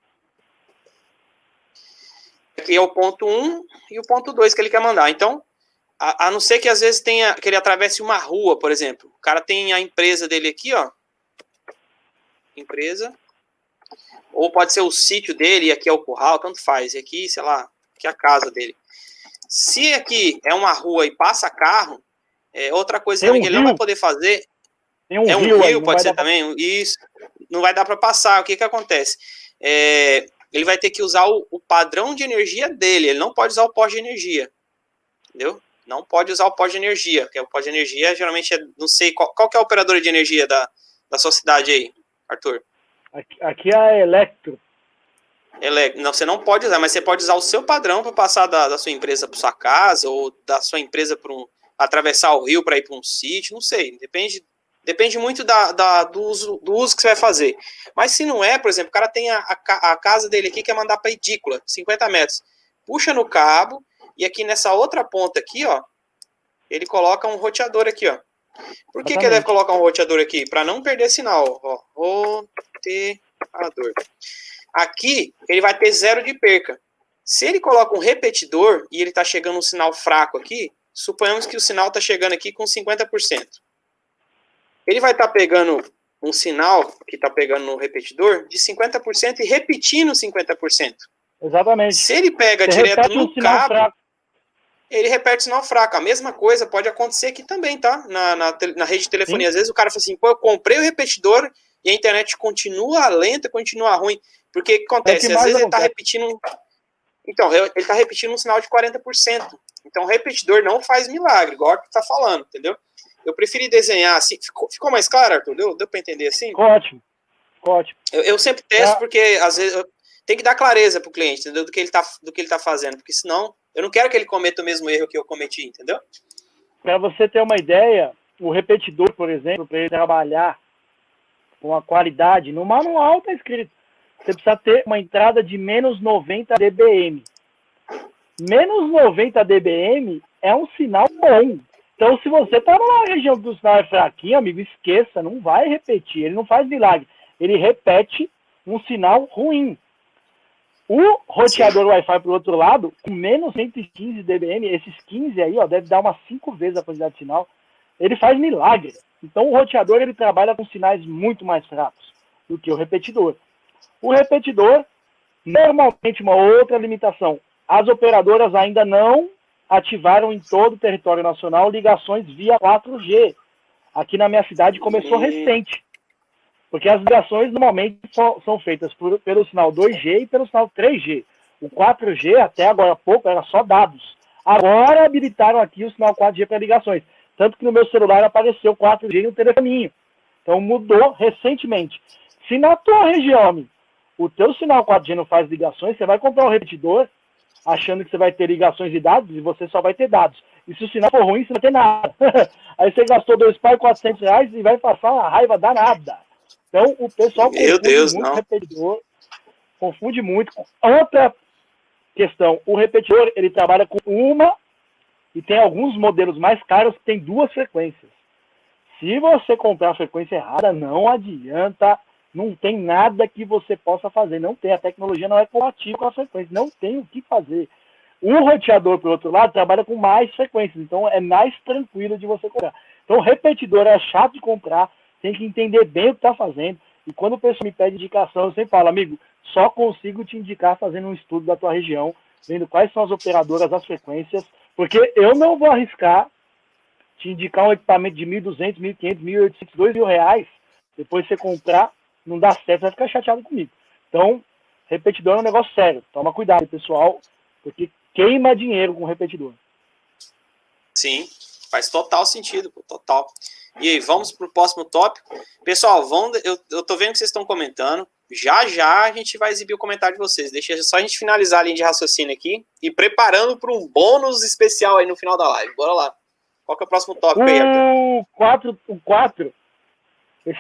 Aqui é o ponto um e o ponto dois que ele quer mandar. Então, a, a não ser que às vezes tenha, que ele atravesse uma rua, por exemplo. O cara tem a empresa dele aqui, ó. Empresa. Ou pode ser o sítio dele, e aqui é o curral, tanto faz. E aqui, sei lá, aqui é a casa dele. Se aqui é uma rua e passa carro, é outra coisa também um que ele rio. não vai poder fazer. Tem um é um rio, rio aí, pode ser também. Pra... Isso. Não vai dar para passar. O que que acontece? É, ele vai ter que usar o, o padrão de energia dele. Ele não pode usar o poste de energia. Entendeu? Não pode usar o poste de energia. Porque o poste de energia geralmente é, não sei, qual, qual que é a operadora de energia da, da sua cidade aí, Arthur? Aqui, aqui é a Electro. Ele, não, você não pode usar, mas você pode usar o seu padrão para passar da, da sua empresa para sua casa, ou da sua empresa para um, atravessar o rio para ir para um sítio, não sei, depende, depende muito da, da, do, uso, do uso que você vai fazer. Mas se não é, por exemplo, o cara tem a, a, a casa dele aqui que quer mandar para edícula, cinquenta metros, puxa no cabo, e aqui nessa outra ponta aqui, ó, ele coloca um roteador aqui, ó. Por que, que ele deve colocar um roteador aqui? Para não perder sinal, ó. Roteador. Aqui, ele vai ter zero de perca. Se ele coloca um repetidor e ele está chegando um sinal fraco aqui, suponhamos que o sinal está chegando aqui com cinquenta por cento. Ele vai estar tá pegando um sinal que está pegando no repetidor de cinquenta por cento e repetindo cinquenta por cento. Exatamente. Se ele pega Você direto no um cabo, fraco. Ele repete sinal fraco. A mesma coisa pode acontecer aqui também, tá? Na, na, na rede de telefonia. Sim. Às vezes o cara fala assim, pô, eu comprei o repetidor e a internet continua lenta, continua ruim. Porque o que acontece? É que às vezes ele está repetindo... Então, ele está repetindo um sinal de quarenta por cento. Então, o repetidor não faz milagre, igual que está falando, entendeu? Eu preferi desenhar assim. Ficou, ficou mais claro, Arthur? Deu, deu para entender assim? Ficou ótimo. Ficou ótimo. Eu, eu sempre testo, é. porque às vezes eu, tem que dar clareza para o cliente, entendeu? Do que ele está do que ele tá fazendo, porque senão eu não quero que ele cometa o mesmo erro que eu cometi, entendeu? Para você ter uma ideia, o repetidor, por exemplo, para ele trabalhar com a qualidade, no manual está escrito. Você precisa ter uma entrada de menos noventa dBm. Menos noventa dBm é um sinal bom. Então, se você está numa região que o sinal é fraquinho, amigo, esqueça, não vai repetir. Ele não faz milagre. Ele repete um sinal ruim. O roteador Wi-Fi, por outro lado, com menos cento e quinze dBm, esses quinze aí, ó, deve dar umas cinco vezes a quantidade de sinal, ele faz milagre. Então, o roteador, ele trabalha com sinais muito mais fracos do que o repetidor. O repetidor, normalmente, uma outra limitação. As operadoras ainda não ativaram em todo o território nacional ligações via quatro G. Aqui na minha cidade começou recente. Porque as ligações normalmente são feitas por, pelo sinal dois G e pelo sinal três G. O quatro G, até agora há pouco, era só dados. Agora habilitaram aqui o sinal quatro G para ligações. Tanto que no meu celular apareceu quatro G no telefoninho. Então mudou recentemente. Se na tua região, amigo, o teu sinal quatro G não faz ligações, você vai comprar um repetidor achando que você vai ter ligações e dados e você só vai ter dados. E se o sinal for ruim, você não vai ter nada. Aí você gastou dois pau e quatrocentos reais e vai passar uma raiva danada. Então o pessoal Meu confunde Deus, muito não. o repetidor. Confunde muito. Outra questão, o repetidor ele trabalha com uma e tem alguns modelos mais caros que tem duas frequências. Se você comprar a frequência errada, não adianta. Não tem nada que você possa fazer. Não tem. A tecnologia não é compatível com a frequência. Não tem o que fazer. O roteador, por outro lado, trabalha com mais frequências. Então, é mais tranquilo de você comprar. Então, o repetidor é chato de comprar. Tem que entender bem o que está fazendo. E quando o pessoal me pede indicação, eu sempre falo, amigo, só consigo te indicar fazendo um estudo da tua região, vendo quais são as operadoras, as frequências, porque eu não vou arriscar te indicar um equipamento de mil e duzentos, mil e quinhentos, mil e oitocentos, dois mil reais, depois você comprar, não dá certo, vai ficar chateado comigo. Então, repetidor é um negócio sério. Toma cuidado, pessoal, porque queima dinheiro com repetidor. Sim, faz total sentido, pô, total. E aí, vamos para o próximo tópico. Pessoal, vão, eu, eu tô vendo que vocês estão comentando. Já já a gente vai exibir o comentário de vocês. Deixa só a gente finalizar a linha de raciocínio aqui e preparando para um bônus especial aí no final da live. Bora lá. Qual que é o próximo tópico aí, Arthur? O quatro, o quatro. Esse...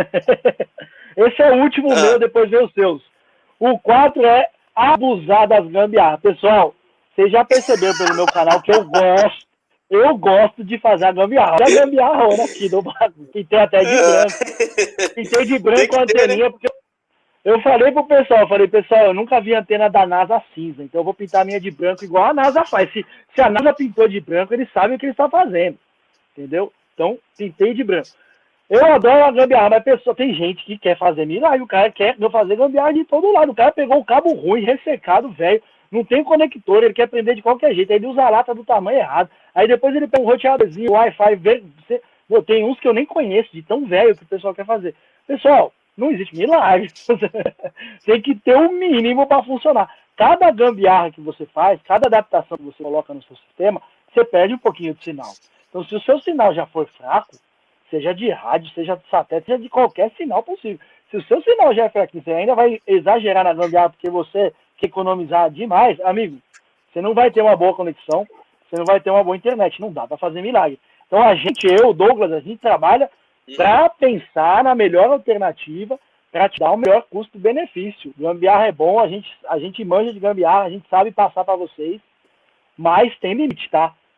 Esse é o último ah. meu, depois vem os seus. O quatro é abusar das gambiarras. Pessoal, vocês já perceberam pelo meu canal que eu gosto, eu gosto de fazer a gambiarra. A gambiarra aqui do bagulho. Pintei até de branco. Pintei de branco a anteninha, né? Porque eu falei pro pessoal, eu falei, pessoal, eu nunca vi antena da NASA cinza, então eu vou pintar a minha de branco igual a NASA faz. Se, se a NASA pintou de branco, eles sabem o que eles estão fazendo. Entendeu? Então, pintei de branco. Eu adoro a gambiarra, mas pessoa, tem gente que quer fazer milagre, o cara quer fazer gambiarra de todo lado. O cara pegou um cabo ruim, ressecado, velho, não tem conector, ele quer prender de qualquer jeito, aí ele usa a lata do tamanho errado. Aí depois ele pega um roteadorzinho, Wi-Fi, você... tem uns que eu nem conheço, de tão velho que o pessoal quer fazer. Pessoal, não existe milagre. Tem que ter o um mínimo para funcionar. Cada gambiarra que você faz, cada adaptação que você coloca no seu sistema, você perde um pouquinho de sinal. Então, se o seu sinal já for fraco, seja de rádio, seja de satélite, seja de qualquer sinal possível. Se o seu sinal já é fraquinho, você ainda vai exagerar na gambiarra porque você quer economizar demais, amigo, você não vai ter uma boa conexão, você não vai ter uma boa internet. Não dá para fazer milagre. Então, a gente, eu, Douglas, a gente trabalha para pensar na melhor alternativa, para te dar o melhor custo-benefício. Gambiarra é bom, a gente, a gente manja de gambiarra, a gente sabe passar para vocês, mas tem limite, tá?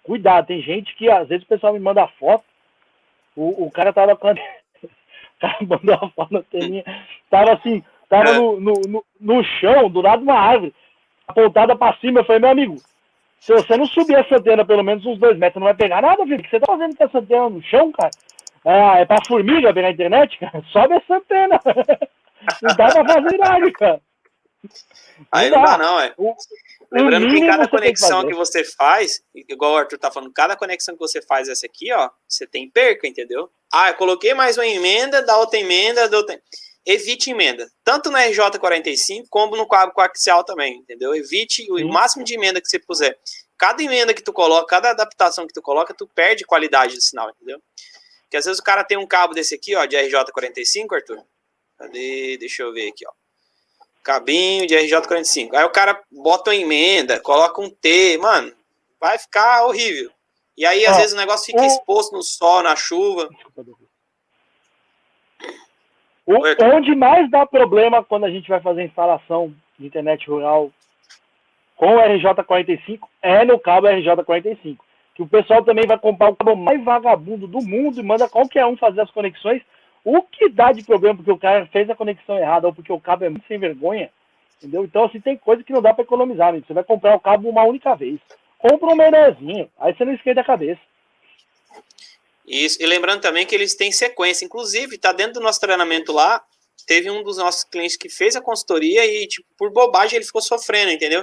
cuidado, tem gente que às vezes o pessoal me manda foto, o, o cara tava com a... o cara mandou uma foto na telinha, tava assim, tava no, no, no, no chão, do lado de uma árvore, apontada pra cima. Eu falei, meu amigo, se você não subir essa antena pelo menos uns dois metros, não vai pegar nada, filho. O que você tá fazendo com essa antena no chão, cara? É, é pra formiga ver na internet, cara? Sobe essa antena. Não dá pra fazer nada, cara. Aí não dá, não, é. O, Lembrando o que cada você conexão que, que você faz, igual o Arthur tá falando, cada conexão que você faz essa aqui, ó, você tem perca, entendeu? Ah, eu coloquei mais uma emenda, da outra emenda, da outra... Evite emenda, tanto no R J quarenta e cinco como no cabo coaxial também, entendeu? Evite Sim. o máximo de emenda que você puser. Cada emenda que tu coloca, cada adaptação que tu coloca, tu perde qualidade do sinal, entendeu? Porque às vezes o cara tem um cabo desse aqui, ó, de R J quarenta e cinco, Arthur. Cadê? Deixa eu ver aqui, ó. Cabinho de R J quarenta e cinco. Aí o cara bota uma emenda, coloca um T, mano, vai ficar horrível. E aí, às ó, vezes, o negócio fica o... exposto no sol, na chuva. O, onde mais dá problema quando a gente vai fazer instalação de internet rural com o R J quarenta e cinco é no cabo R J quarenta e cinco. Que o pessoal também vai comprar o cabo mais vagabundo do mundo e manda qualquer um fazer as conexões. O que dá de problema porque o cara fez a conexão errada ou porque o cabo é muito sem vergonha, entendeu? Então, assim, tem coisa que não dá para economizar, amigo. Você vai comprar o cabo uma única vez. Compra um menorzinho, aí você não esquenta a cabeça. Isso, e lembrando também que eles têm sequência. Inclusive, tá dentro do nosso treinamento lá, teve um dos nossos clientes que fez a consultoria e, tipo, por bobagem ele ficou sofrendo, entendeu?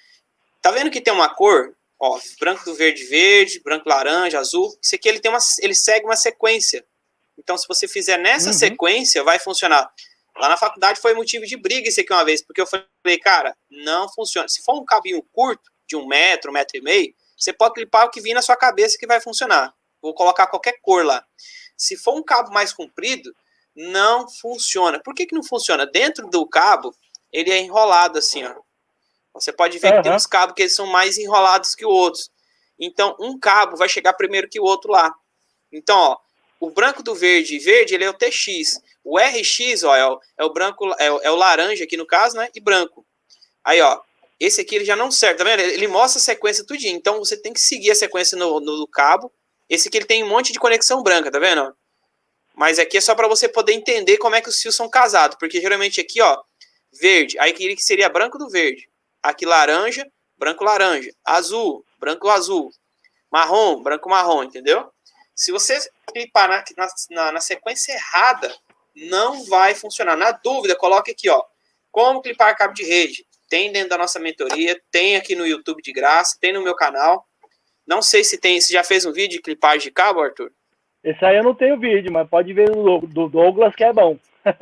Tá vendo que tem uma cor? Ó, branco do verde, verde, branco, laranja, azul. Isso aqui ele, tem uma, ele segue uma sequência. Então, se você fizer nessa uhum. sequência, vai funcionar. Lá na faculdade foi motivo de briga isso aqui uma vez, porque eu falei, cara, não funciona. Se for um cabinho curto, de um metro, um metro e meio, você pode clipar o que vir na sua cabeça que vai funcionar. Vou colocar qualquer cor lá. Se for um cabo mais comprido, não funciona. Por que que não funciona? Dentro do cabo, ele é enrolado assim, ó. Você pode ver uhum. que tem uns cabos que eles são mais enrolados que outros. Então, um cabo vai chegar primeiro que o outro lá. Então, ó, o branco do verde e verde, ele é o T X. O R X, ó, é o, é o branco, é o, é o laranja aqui no caso, né? E branco. Aí, ó, esse aqui ele já não serve, tá vendo? Ele mostra a sequência tudinho. Então, você tem que seguir a sequência no, no cabo. Esse aqui ele tem um monte de conexão branca, tá vendo? Mas aqui é só para você poder entender como é que os fios são casados. Porque geralmente aqui, ó, verde. Aí aqui seria branco do verde. Aqui laranja, branco laranja. Azul, branco azul. Marrom, branco marrom, entendeu? Se você clipar na, na, na sequência errada, não vai funcionar. Na dúvida, coloque aqui, ó. Como clipar cabo de rede. Tem dentro da nossa mentoria, tem aqui no YouTube de graça, tem no meu canal. Não sei se tem, se já fez um vídeo de clipagem de cabo, Arthur? Esse aí eu não tenho vídeo, mas pode ver do, do Douglas que é bom.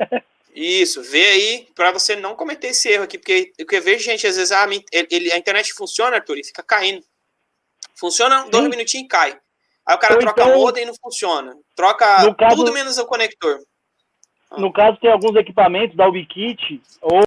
Isso, vê aí para você não cometer esse erro aqui, porque eu vejo gente, às vezes, ah, ele, a internet funciona, Arthur, e fica caindo. Funciona, Sim. dois minutinhos e cai. Aí o cara Ou troca então, a modem e não funciona. Troca caso, tudo menos o conector. Ah. No caso, tem alguns equipamentos da Ubikit ou...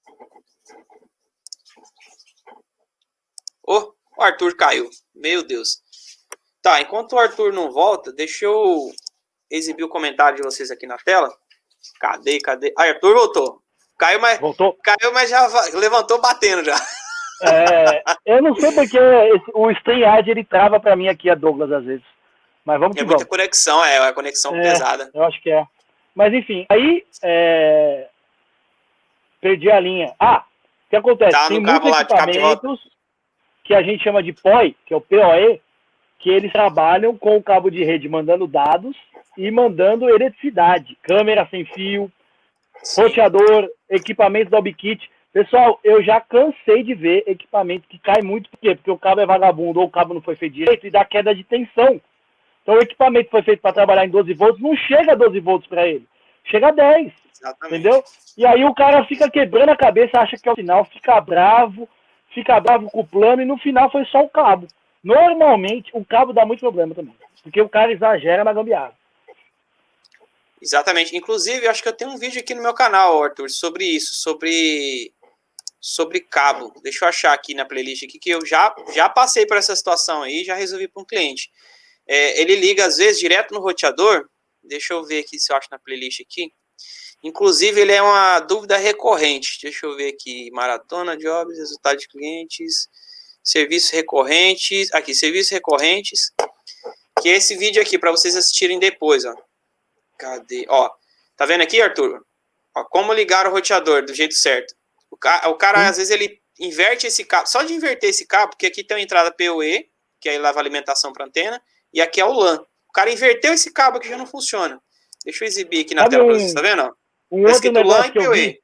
Oh, o Arthur caiu. Meu Deus. Tá, enquanto o Arthur não volta, deixa eu exibir o comentário de vocês aqui na tela. Cadê, cadê? Ah, Arthur voltou. Caiu, mas, voltou. Caiu, mas já levantou batendo já. É, eu não sei porque esse, o StreamYard ele trava pra mim aqui a Douglas às vezes. Mas vamos que É muita vamos. conexão, é, é conexão é, pesada. Eu acho que é. Mas enfim, aí é... perdi a linha. Ah, o que acontece? Tá Tem no cabo muitos lá de cabo de equipamentos que a gente chama de P O I, que é o P O E, que eles trabalham com o cabo de rede mandando dados e mandando eletricidade, câmera sem fio, Sim. roteador, equipamento da Ubikit. Pessoal, eu já cansei de ver equipamento que cai muito, por quê? Porque o cabo é vagabundo ou o cabo não foi feito direito e dá queda de tensão. Então o equipamento foi feito para trabalhar em doze volts, não chega a doze volts para ele, chega a dez, Exatamente. Entendeu? E aí o cara fica quebrando a cabeça, acha que é o final, fica bravo, fica bravo com o plano e no final foi só o cabo. Normalmente o cabo dá muito problema também, porque o cara exagera na gambiarra. Exatamente. Inclusive, eu acho que eu tenho um vídeo aqui no meu canal, Arthur, sobre isso, sobre, sobre cabo. Deixa eu achar aqui na playlist aqui, que eu já, já passei por essa situação aí, já resolvi para um cliente. É, ele liga, às vezes, direto no roteador. Deixa eu ver aqui se eu acho na playlist aqui. Inclusive, ele é uma dúvida recorrente. Deixa eu ver aqui. Maratona, jobs, resultado de clientes, serviços recorrentes, aqui, serviços recorrentes, que é esse vídeo aqui, para vocês assistirem depois, ó. Cadê? Ó, tá vendo aqui, Arthur? Ó, como ligar o roteador do jeito certo. O cara, o cara às vezes, ele inverte esse cabo, só de inverter esse cabo, porque aqui tem uma entrada P O E, que aí leva alimentação para antena, e aqui é o LAN. O cara inverteu esse cabo que já não funciona. Deixa eu exibir aqui na Sabe tela um, para vocês, tá vendo? Ó? Um tá outro negócio que eu vi,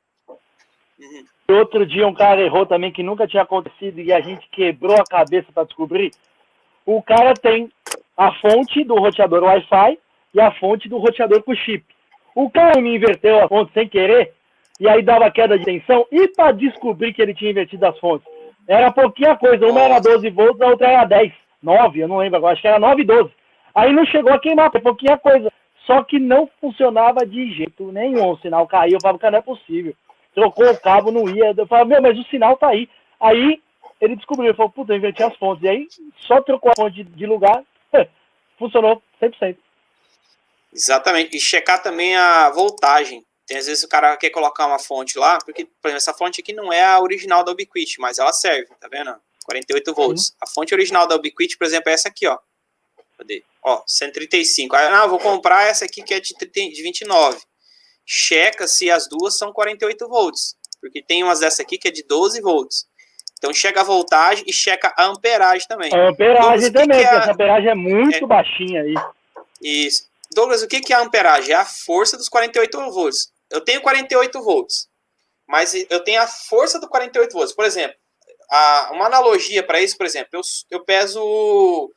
uhum. Outro dia um cara errou também, que nunca tinha acontecido, e a gente quebrou a cabeça para descobrir. O cara tem a fonte do roteador Wi-Fi e a fonte do roteador com chip. O cara me inverteu a fonte sem querer, e aí dava queda de tensão, e para descobrir que ele tinha invertido as fontes? Era pouquinha coisa, uma era doze volts, a outra era dez, nove, eu não lembro agora, acho que era nove e doze. Aí não chegou a queimar, foi pouquinha coisa. Só que não funcionava de jeito nenhum, o sinal caiu, eu falava, cara, não é possível. Trocou o cabo, não ia, eu falava, meu, mas o sinal tá aí. Aí ele descobriu, ele falou, puta, eu inverti as fontes. E aí só trocou a fonte de lugar, funcionou cem por cento. Exatamente, e checar também a voltagem. Tem às vezes o cara quer colocar uma fonte lá, porque, por exemplo, essa fonte aqui não é a original da Ubiquiti, mas ela serve, tá vendo? quarenta e oito volts. Sim. A fonte original da Ubiquiti, por exemplo, é essa aqui, ó. Cadê? Ó, cento e trinta e cinco. Aí, ah, vou comprar essa aqui que é de, de vinte e nove. Checa se as duas são quarenta e oito volts, porque tem umas dessa aqui que é de doze volts. Então checa a voltagem e checa a amperagem também. A amperagem Douglas, também, que que é a... essa amperagem é muito é... baixinha aí. Isso. Douglas, o que que é a amperagem? É a força dos quarenta e oito volts. Eu tenho quarenta e oito volts, mas eu tenho a força do quarenta e oito volts. Por exemplo, a, uma analogia para isso, por exemplo, eu, eu peso...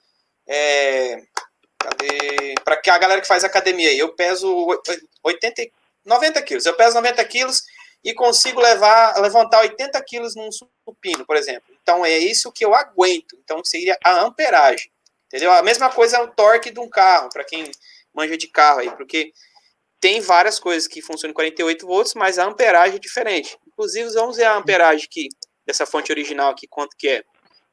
É, cadê? Para que a galera que faz academia aí, eu peso oitenta, noventa quilos. Eu peso noventa quilos e consigo levar, levantar oitenta quilos num supino, por exemplo. Então é isso que eu aguento. Então seria a amperagem. Entendeu? A mesma coisa é o torque de um carro, para quem manja de carro aí, porque tem várias coisas que funcionam em quarenta e oito volts, mas a amperagem é diferente. Inclusive, vamos ver a amperagem aqui, dessa fonte original aqui, quanto que é.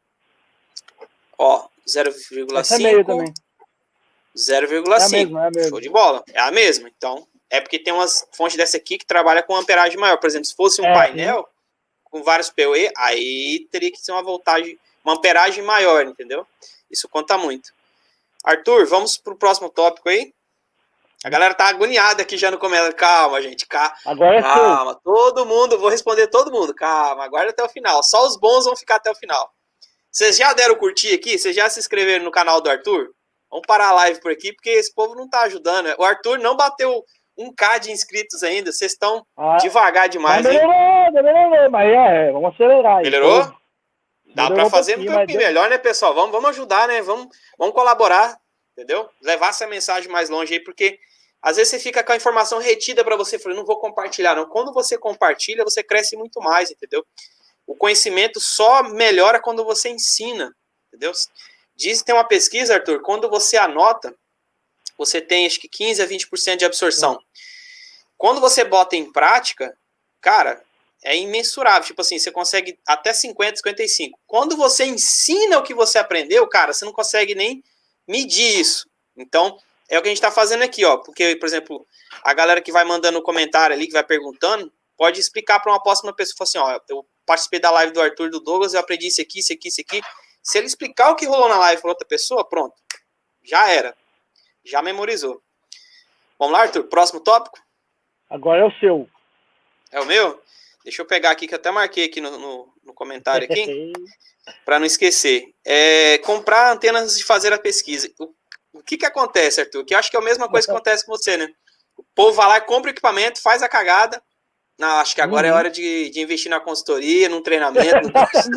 Ó, zero vírgula cinco, zero vírgula cinco, é show de bola, é a mesma. Então, é porque tem umas fontes dessa aqui que trabalha com amperagem maior. Por exemplo, se fosse um é, painel sim. com vários P O E, aí teria que ser uma voltagem, uma amperagem maior, entendeu? Isso conta muito. Arthur, vamos pro próximo tópico aí. A galera tá agoniada aqui já no comentário. Calma, gente, calma. Agora é calma, seu. Todo mundo, vou responder todo mundo. Calma, aguarda até o final. Só os bons vão ficar até o final. Vocês já deram curtir aqui? Vocês já se inscreveram no canal do Arthur? Vamos parar a live por aqui, porque esse povo não tá ajudando. O Arthur não bateu um K de inscritos ainda. Vocês estão ah, devagar demais, mas melhorou, hein? Melhorou, mas é, vamos acelerar. Melhorou? Então. Dá para fazer um pouquinho melhor, né, pessoal? Vamos, vamos ajudar, né? Vamos, vamos colaborar, entendeu? Levar essa mensagem mais longe aí, porque às vezes você fica com a informação retida para você, falando, não vou compartilhar, não. Quando você compartilha, você cresce muito mais, entendeu? O conhecimento só melhora quando você ensina, entendeu? Diz, tem uma pesquisa, Arthur, quando você anota, você tem acho que quinze a vinte por cento de absorção. Quando você bota em prática, cara, é imensurável. Tipo assim, você consegue até cinquenta, cinquenta e cinco. Quando você ensina o que você aprendeu, cara, você não consegue nem medir isso. Então, é o que a gente está fazendo aqui, ó. Porque, por exemplo, a galera que vai mandando comentário ali, que vai perguntando, pode explicar para uma próxima pessoa, assim, ó, eu participei da live do Arthur, do Douglas, eu aprendi isso aqui, isso aqui, isso aqui. Se ele explicar o que rolou na live para outra pessoa, pronto. Já era. Já memorizou. Vamos lá, Arthur? Próximo tópico? Agora é o seu. É o meu? Deixa eu pegar aqui, que eu até marquei aqui no, no, no comentário aqui, para não esquecer. É, comprar antenas antes de fazer a pesquisa. O, o que que acontece, Arthur? Que eu acho que é a mesma coisa que acontece com você, né? O povo vai lá, compra o equipamento, faz a cagada. Não, acho que agora uhum. é hora de, de investir na consultoria, num treinamento.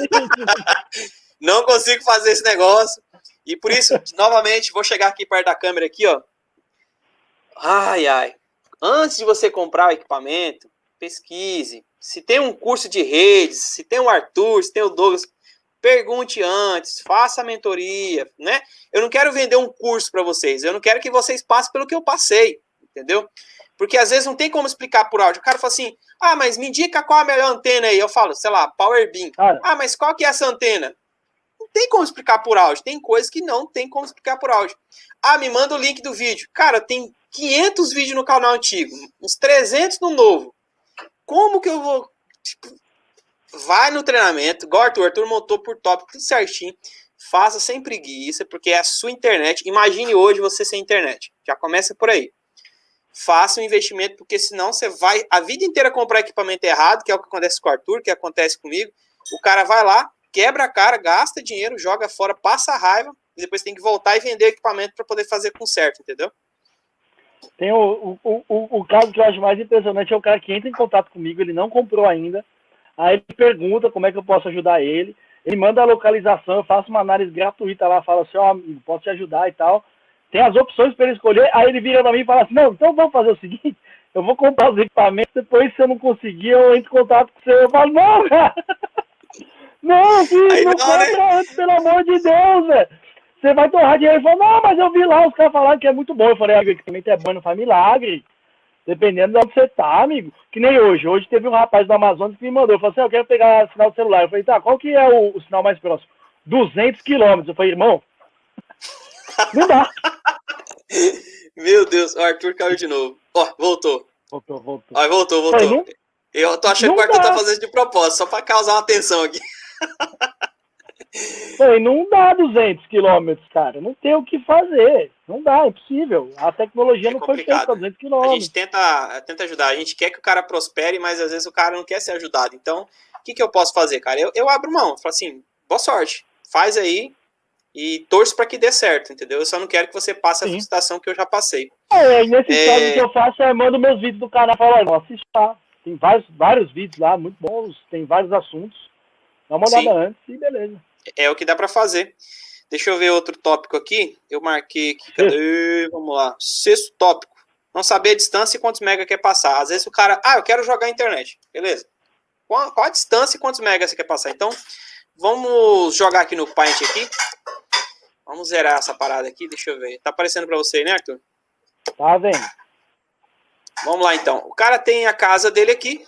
Não consigo fazer esse negócio. E por isso, novamente, vou chegar aqui perto da câmera aqui, ó. Ai, ai. Antes de você comprar o equipamento, pesquise. Se tem um curso de redes, se tem o Arthur, se tem o Douglas, pergunte antes, faça a mentoria, né? Eu não quero vender um curso para vocês, eu não quero que vocês passem pelo que eu passei, entendeu? Porque às vezes não tem como explicar por áudio. O cara fala assim, ah, mas me indica qual a melhor antena aí. Eu falo, sei lá, Power Beam. Ah, ah mas qual que é essa antena? Não tem como explicar por áudio. Tem coisas que não tem como explicar por áudio. Ah, me manda o link do vídeo. Cara, tem quinhentos vídeos no canal antigo, uns trezentos no novo. Como que eu vou tipo, vai no treinamento, igual o Arthur, o Arthur montou por tópico tudo certinho, faça sem preguiça, porque é a sua internet. Imagine hoje você sem internet, já começa por aí. Faça um investimento, porque senão você vai a vida inteira comprar equipamento errado, que é o que acontece com o Arthur, que acontece comigo. O cara vai lá, quebra a cara, gasta dinheiro, joga fora, passa raiva, e depois tem que voltar e vender equipamento para poder fazer conserto, entendeu? Tem o, o, o, o caso que eu acho mais impressionante é o cara que entra em contato comigo, ele não comprou ainda, aí ele pergunta como é que eu posso ajudar ele, ele manda a localização, eu faço uma análise gratuita lá, falo assim, ó, oh, amigo, posso te ajudar e tal. Tem as opções para ele escolher, aí ele vira para mim e fala assim, não, então vamos fazer o seguinte, eu vou comprar os equipamentos, depois se eu não conseguir, eu entro em contato com você. Eu falo, não, cara, não, filho, aí não, não, compra né? antes, pelo amor de Deus, velho. Você vai torrar dinheiro. Ele falou, não, mas eu vi lá, os caras falaram que é muito bom. Eu falei, ah, o equipamento é bom, não faz milagre. Dependendo de onde você tá, amigo. Que nem hoje. Hoje teve um rapaz do Amazonas que me mandou. Eu falei assim, eu quero pegar sinal do celular. Eu falei, tá, qual que é o, o sinal mais próximo? duzentos quilômetros. Eu falei, irmão, não dá. Meu Deus, o Arthur caiu de novo. Ó, voltou. Voltou, voltou. Ó, voltou, voltou. Falei, não, eu tô achando não que o Arthur dá. tá fazendo isso de propósito, só pra causar uma tensão aqui. Falei, não dá duzentos quilômetros, cara. Não tem o que fazer. Não dá, é impossível. A tecnologia É não foi feita para complicado, né? duzentos A quilômetros. gente tenta, tenta ajudar, a gente quer que o cara prospere, mas às vezes o cara não quer ser ajudado. Então, o que, que eu posso fazer, cara? Eu, eu abro mão, eu falo assim, boa sorte, faz aí e torço para que dê certo, entendeu? Eu só não quero que você passe Sim. a frustração que eu já passei. É, e nesse É... caso, o que eu faço é mando meus vídeos do canal e falo, olha, assiste lá. Tem vários, vários vídeos lá, muito bons, tem vários assuntos. Dá uma olhada Sim. antes e beleza. É o que dá para fazer. Deixa eu ver outro tópico aqui. Eu marquei aqui, cadê? Vamos lá. Sexto tópico. Não saber a distância e quantos mega quer passar. Às vezes o cara, ah, eu quero jogar a internet. Beleza. Qual, qual a distância e quantos mega você quer passar? Então, vamos jogar aqui no Paint aqui. Vamos zerar essa parada aqui. Deixa eu ver. Tá aparecendo para você, né, Arthur? Tá vendo? Vamos lá, então. O cara tem a casa dele aqui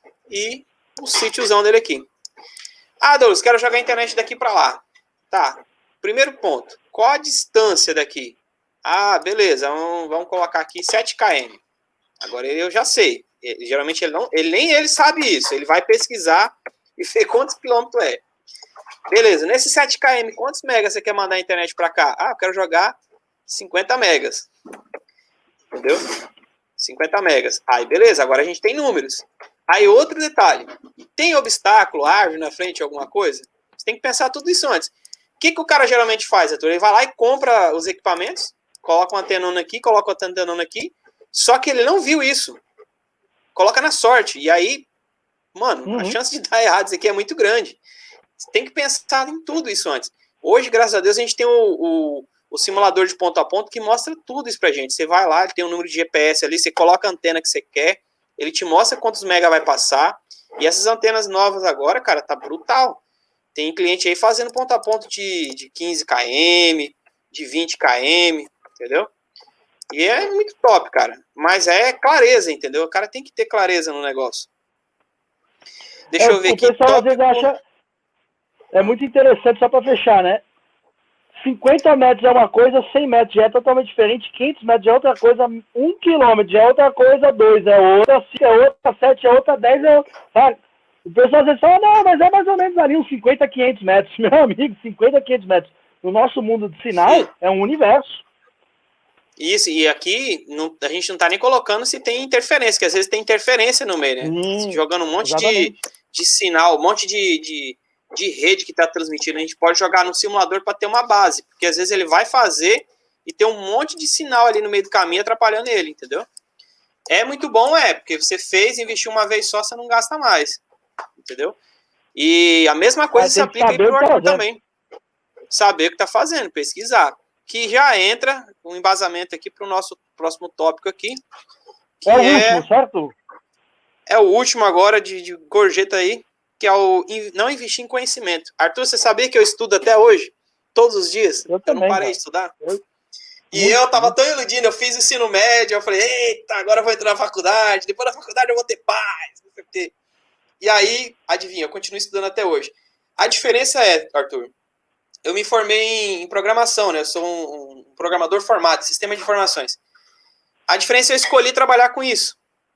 e o sítiozão dele aqui. Ah, Douglas, quero jogar a internet daqui para lá. Tá. Primeiro ponto. Qual a distância daqui? Ah, beleza. Vamos, vamos colocar aqui sete quilômetros. Agora eu já sei. Ele, geralmente ele não, ele nem ele sabe isso. Ele vai pesquisar e ver quantos quilômetros é. Beleza. Nesses sete quilômetros, quantos megas você quer mandar a internet para cá? Ah, eu quero jogar cinquenta megas. Entendeu? cinquenta megas. Aí, beleza. Agora a gente tem números. Aí, outro detalhe. Tem obstáculo, árvore na frente, alguma coisa? Você tem que pensar tudo isso antes. O que, que o cara geralmente faz, Arthur? Ele vai lá e compra os equipamentos, coloca uma antenona aqui, coloca outra antenona aqui, só que ele não viu isso. Coloca na sorte. E aí, mano, uhum. a chance de dar errado isso aqui é muito grande. Você tem que pensar em tudo isso antes. Hoje, graças a Deus, a gente tem o, o, o simulador de ponto a ponto que mostra tudo isso pra gente. Você vai lá, ele tem um número de G P S ali, você coloca a antena que você quer, ele te mostra quantos mega vai passar. E essas antenas novas agora, cara, tá brutal. Tem cliente aí fazendo ponto a ponto de, de quinze quilômetros, de vinte quilômetros, entendeu? E é muito top, cara. Mas é clareza, entendeu? O cara tem que ter clareza no negócio. Deixa é, eu ver o aqui. O pessoal top... às vezes acha... É muito interessante, só para fechar, né? cinquenta metros é uma coisa, cem metros já é totalmente diferente, quinhentos metros já é outra coisa, um quilômetro já é outra coisa, dois é outra, cinco é outra, sete é outra, dez é outra, sabe? O pessoal às vezes fala, não, mas é mais ou menos ali uns cinquenta, quinhentos metros. Meu amigo, cinquenta, quinhentos metros. No nosso mundo de sinal, é um universo. Isso, e aqui não, a gente não tá nem colocando se tem interferência, que às vezes tem interferência no meio, né? Hum, Jogando um monte de, de sinal, um monte de... de... de rede que está transmitindo, a gente pode jogar no simulador para ter uma base, porque às vezes ele vai fazer e tem um monte de sinal ali no meio do caminho atrapalhando ele, entendeu? É muito bom, é, porque você fez, investiu uma vez só, você não gasta mais, entendeu? E a mesma coisa se aplica aí pro Arthur também. Saber o que está fazendo, pesquisar. Que já entra um embasamento aqui para o nosso próximo tópico aqui. Que é o é, último, certo? É o último agora de, de gorjeta aí, que é o não investir em conhecimento. Arthur, você sabia que eu estudo até hoje? Todos os dias? Eu, eu também, não parei cara. de estudar. Eu... E muito, eu tava tão iludindo, eu fiz ensino médio, eu falei, eita, agora eu vou entrar na faculdade, depois da faculdade eu vou ter paz, não sei o quê. E aí, adivinha, eu continuo estudando até hoje. A diferença é, Arthur, eu me formei em programação, né? Eu sou um, um programador formado, sistema de informações. A diferença é que eu escolhi trabalhar com isso.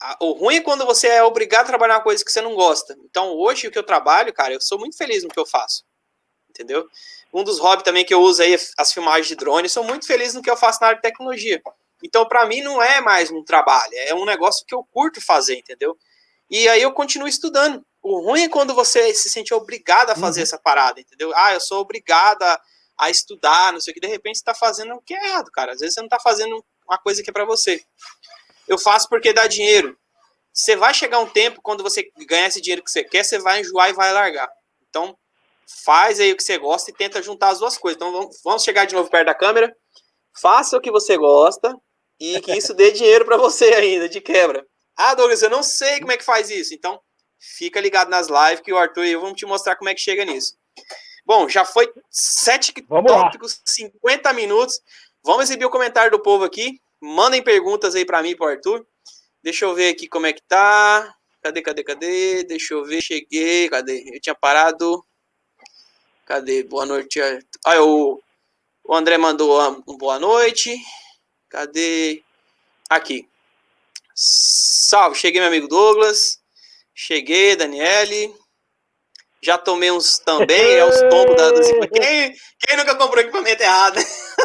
o ruim é quando você é obrigado a trabalhar uma coisa que você não gosta. Então, hoje, o que eu trabalho, cara, eu sou muito feliz no que eu faço. Entendeu? Um dos hobbies também que eu uso aí é as filmagens de drone. Eu sou muito feliz no que eu faço na área de tecnologia. Então, para mim, não é mais um trabalho. É um negócio que eu curto fazer, entendeu? E aí eu continuo estudando. O ruim é quando você se sente obrigado a fazer uhum. essa parada, entendeu? Ah, eu sou obrigado a, a estudar, não sei o que. De repente, você tá fazendo o que é errado, cara. Às vezes, você não tá fazendo uma coisa que é para você. Eu faço porque dá dinheiro. Você vai chegar um tempo, quando você ganhar esse dinheiro que você quer, você vai enjoar e vai largar. Então, faz aí o que você gosta e tenta juntar as duas coisas. Então, vamos, vamos chegar de novo perto da câmera. Faça o que você gosta e que isso dê dinheiro para você ainda, de quebra. Ah, Douglas, eu não sei como é que faz isso. Então, fica ligado nas lives que o Arthur e eu vamos te mostrar como é que chega nisso. Bom, já foi sete vamos tópicos, lá. cinquenta minutos. Vamos exibir o comentário do povo aqui. Mandem perguntas aí para mim e para o Arthur. Deixa eu ver aqui como é que tá. Cadê, cadê, cadê? Deixa eu ver, cheguei. Cadê? Eu tinha parado. Cadê? Boa noite. Ah, o, o André mandou um boa noite. Cadê? Aqui. Salve, cheguei, meu amigo Douglas. Cheguei, Daniele. Já tomei uns também, é os tombos da, das... Quem, quem nunca comprou equipamento errado?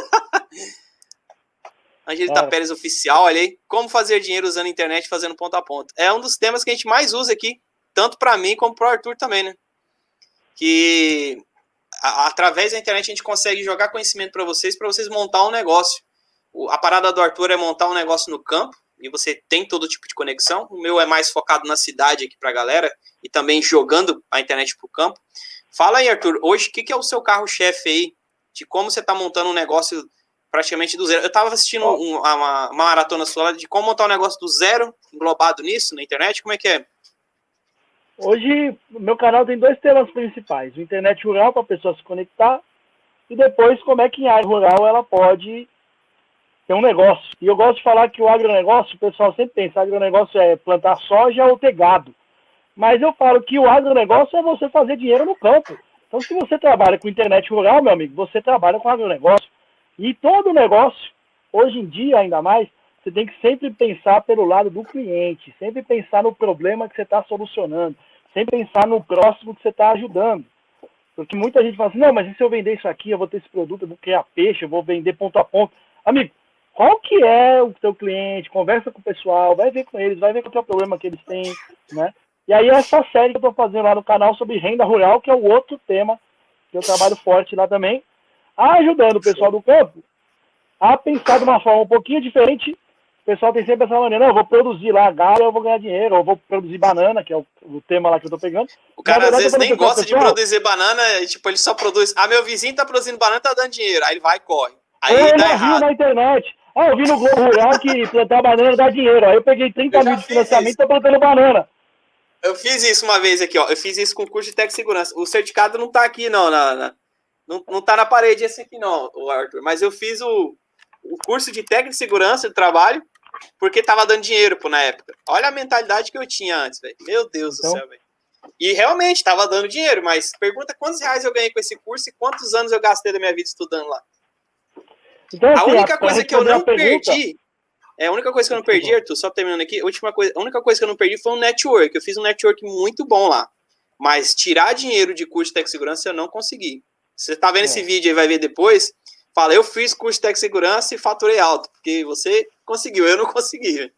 Angelita é. Pérez Oficial, olha aí. Como fazer dinheiro usando a internet fazendo ponto a ponto. É um dos temas que a gente mais usa aqui, tanto para mim como para o Arthur também, né? Que a, através da internet a gente consegue jogar conhecimento para vocês, para vocês montar um negócio. O, a parada do Arthur é montar um negócio no campo, e você tem todo tipo de conexão. O meu é mais focado na cidade aqui para a galera, e também jogando a internet para o campo. Fala aí, Arthur, hoje o que, que é o seu carro-chefe aí, de como você está montando um negócio praticamente do zero? Eu estava assistindo oh. um, uma, uma maratona sua de como montar um negócio do zero, englobado nisso, na internet, como é que é? Hoje, o meu canal tem dois temas principais. O internet rural, para a pessoa se conectar, e depois como é que em área rural ela pode ter um negócio. E eu gosto de falar que o agronegócio, o pessoal sempre pensa, agronegócio é plantar soja ou ter gado. Mas eu falo que o agronegócio é você fazer dinheiro no campo. Então, se você trabalha com internet rural, meu amigo, você trabalha com agronegócio. E todo negócio, hoje em dia ainda mais, você tem que sempre pensar pelo lado do cliente, sempre pensar no problema que você está solucionando, sempre pensar no próximo que você está ajudando. Porque muita gente fala assim, não, mas e se eu vender isso aqui, eu vou ter esse produto, eu vou criar peixe, eu vou vender ponto a ponto. Amigo, qual que é o teu cliente? Conversa com o pessoal, vai ver com eles, vai ver qual que é o problema que eles têm, né? E aí essa série que eu estou fazendo lá no canal sobre renda rural, que é o outro tema, que eu trabalho forte lá também, ajudando o pessoal do campo a pensar de uma forma um pouquinho diferente. O pessoal tem sempre essa maneira, não, eu vou produzir lá galho, eu vou ganhar dinheiro, eu vou produzir banana, que é o, o tema lá que eu tô pegando. O cara verdade, às vezes nem gosta pessoal, de produzir banana, tipo, ele só produz, ah, meu vizinho tá produzindo banana, tá dando dinheiro, aí ele vai e corre. Aí eu dá errado. Vi na internet, ah, eu vi no Globo Rural que plantar banana dá dinheiro, aí eu peguei trinta mil de financiamento e tô plantando banana. Eu fiz isso uma vez aqui, ó, eu fiz isso com o curso de Tec Segurança, o certificado não tá aqui não, na, na, não, não tá na parede esse aqui não, o Arthur, mas eu fiz o, o curso de técnico de segurança do trabalho, porque tava dando dinheiro, pô, na época. Olha a mentalidade que eu tinha antes, velho. Meu Deus então... do céu, velho. E realmente tava dando dinheiro, mas pergunta quantos reais eu ganhei com esse curso e quantos anos eu gastei da minha vida estudando lá. Então, assim, a única a, coisa que eu não pergunta... perdi, é a única coisa que eu não perdi, Arthur, só terminando aqui, a última coisa, a única coisa que eu não perdi foi um network. Eu fiz um network muito bom lá. Mas tirar dinheiro de curso de Tec Segurança eu não consegui. Você tá vendo é. esse vídeo aí, vai ver depois. Fala, eu fiz curso de Tec Segurança e faturei alto, porque você conseguiu, eu não consegui.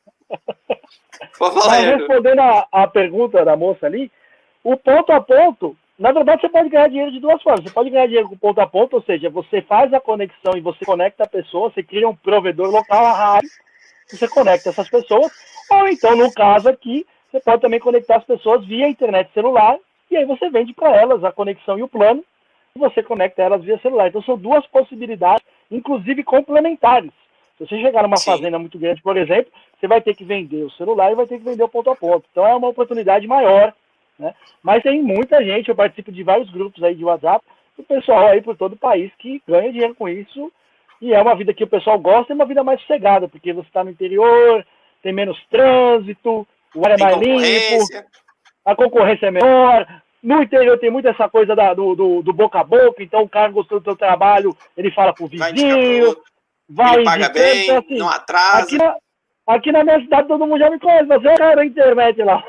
Mas respondendo a, a pergunta da moça ali, o ponto a ponto, na verdade você pode ganhar dinheiro de duas formas. Você pode ganhar dinheiro com ponto a ponto, ou seja, você faz a conexão e você conecta a pessoa, você cria um provedor local, a rádio, você conecta essas pessoas, ou então, no caso aqui, você pode também conectar as pessoas via internet celular, e aí você vende para elas a conexão e o plano, e você conecta elas via celular. Então são duas possibilidades, inclusive complementares. Se você chegar numa Sim. fazenda muito grande, por exemplo, você vai ter que vender o celular e vai ter que vender o ponto a ponto. Então é uma oportunidade maior, né? Mas tem muita gente, eu participo de vários grupos aí de WhatsApp, o pessoal aí por todo o país que ganha dinheiro com isso, e é uma vida que o pessoal gosta, é uma vida mais sossegada, porque você está no interior, tem menos trânsito, o ar é mais limpo, a concorrência é menor. No interior tem muito essa coisa da, do, do, do boca a boca, então o cara gostou do seu trabalho, ele fala pro vizinho, vai, vai paga bem, então, assim, não atrasa. Aqui na, aqui na minha cidade todo mundo já me conhece, você é o cara da internet lá.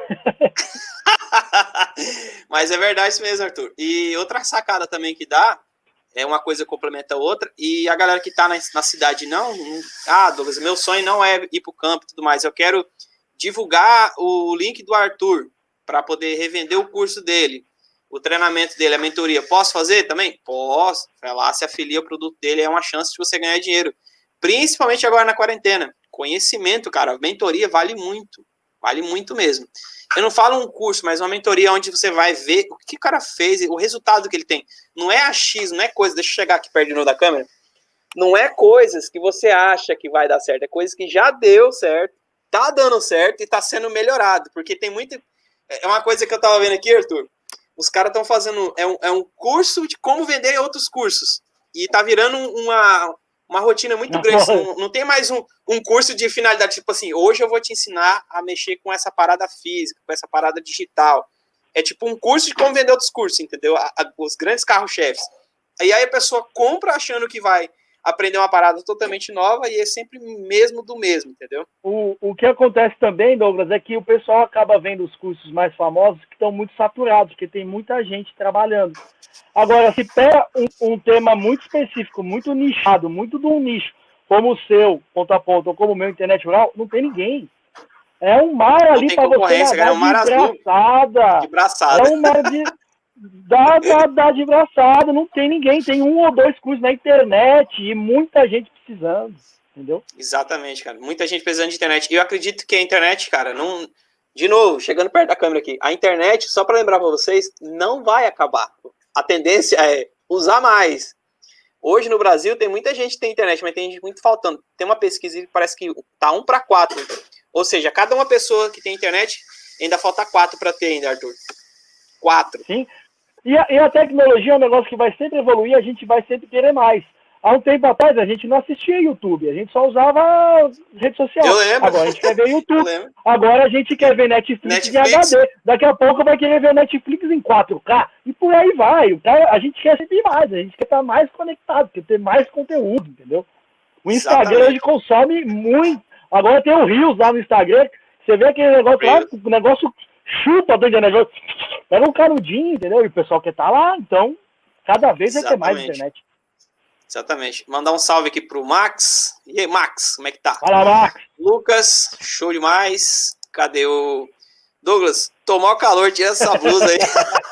Mas é verdade isso mesmo, Arthur. E outra sacada também que dá, é uma coisa complementa a outra, e a galera que tá na, na cidade não, não... Ah, Douglas, meu sonho não é ir pro campo e tudo mais, eu quero divulgar o link do Arthur para poder revender o curso dele, o treinamento dele, a mentoria. Posso fazer também? Posso. Vai lá, se afilia ao produto dele, é uma chance de você ganhar dinheiro. Principalmente agora na quarentena. Conhecimento, cara, mentoria vale muito. Vale muito mesmo. Eu não falo um curso, mas uma mentoria onde você vai ver o que o cara fez, o resultado que ele tem. Não é achismo, não é coisa... Deixa eu chegar aqui perto de novo da câmera. Não é coisas que você acha que vai dar certo, é coisas que já deu certo, tá dando certo e tá sendo melhorado. Porque tem muito... É uma coisa que eu tava vendo aqui, Arthur. Os caras estão fazendo... É um, é um curso de como vender outros cursos. E tá virando uma... uma rotina muito grande. Não, não tem mais um, um curso de finalidade, tipo assim, hoje eu vou te ensinar a mexer com essa parada física, com essa parada digital. É tipo um curso de como vender outros cursos, entendeu? A, a, os grandes carros-chefes. E aí a pessoa compra achando que vai aprender uma parada totalmente nova e é sempre mesmo do mesmo, entendeu? O, o que acontece também, Douglas, é que o pessoal acaba vendo os cursos mais famosos que estão muito saturados, porque tem muita gente trabalhando. Agora, se pega um, um tema muito específico, muito nichado, muito de um nicho, como o seu, ponto a ponto, ou como o meu Internet Rural, não tem ninguém. É um mar ali para você nadar é um mar de braçada. De braçada. É um mar de... Dá, dá, dá de braçada, não tem ninguém. Tem um ou dois cursos na internet e muita gente precisando, entendeu? Exatamente, cara. Muita gente precisando de internet. E eu acredito que a internet, cara, não... De novo, chegando perto da câmera aqui, a internet, só para lembrar para vocês, não vai acabar. A tendência é usar mais. Hoje no Brasil tem muita gente que tem internet, mas tem gente muito faltando. Tem uma pesquisa que parece que tá um para quatro. Ou seja, cada uma pessoa que tem internet, ainda falta quatro para ter ainda, Arthur. Quatro. Sim. E a, e a tecnologia é um negócio que vai sempre evoluir, a gente vai sempre querer mais. Há um tempo atrás a gente não assistia YouTube, a gente só usava rede social. Eu lembro. Agora a gente quer ver YouTube. Agora a gente quer ver Netflix, Netflix em H D. Daqui a pouco vai querer ver Netflix em quatro K e por aí vai. O cara, a gente quer sempre mais, a gente quer estar mais conectado, quer ter mais conteúdo, entendeu? O Instagram Exatamente. Hoje consome muito. Agora tem o Reels lá no Instagram, você vê aquele negócio lá, o negócio chupa dentro do negócio, pega um canudinho, entendeu? E o pessoal quer estar lá, então cada vez vai ter mais internet. Exatamente. Mandar um salve aqui pro Max. E aí, Max, como é que tá? Fala, Max. Lucas, show demais. Cadê o Douglas? Tomou calor, tira essa blusa aí.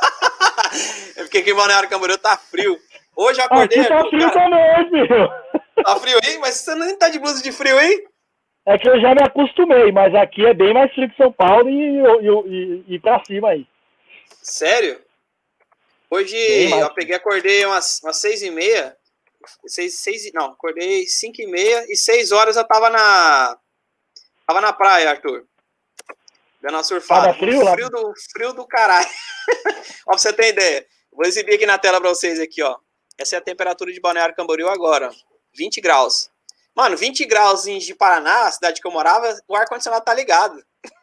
É porque aqui em Balneário Camboriú tá frio. Hoje eu acordei... Aqui tá aqui, frio cara... também, filho. Tá frio aí? Mas você nem tá de blusa de frio, hein? É que eu já me acostumei, mas aqui é bem mais frio que São Paulo e, e, e, e pra cima aí. Sério? Hoje eu peguei, acordei umas, umas seis e meia... Seis, seis, não, acordei cinco e meia e seis horas eu tava na tava na praia, Arthur, dando uma surfada. Frio, frio, do, frio do caralho. Ó, pra você ter ideia, vou exibir aqui na tela pra vocês aqui, ó. Essa é a temperatura de Balneário Camboriú agora, vinte graus. Mano, vinte graus de Paraná, a cidade que eu morava, o ar-condicionado tá ligado.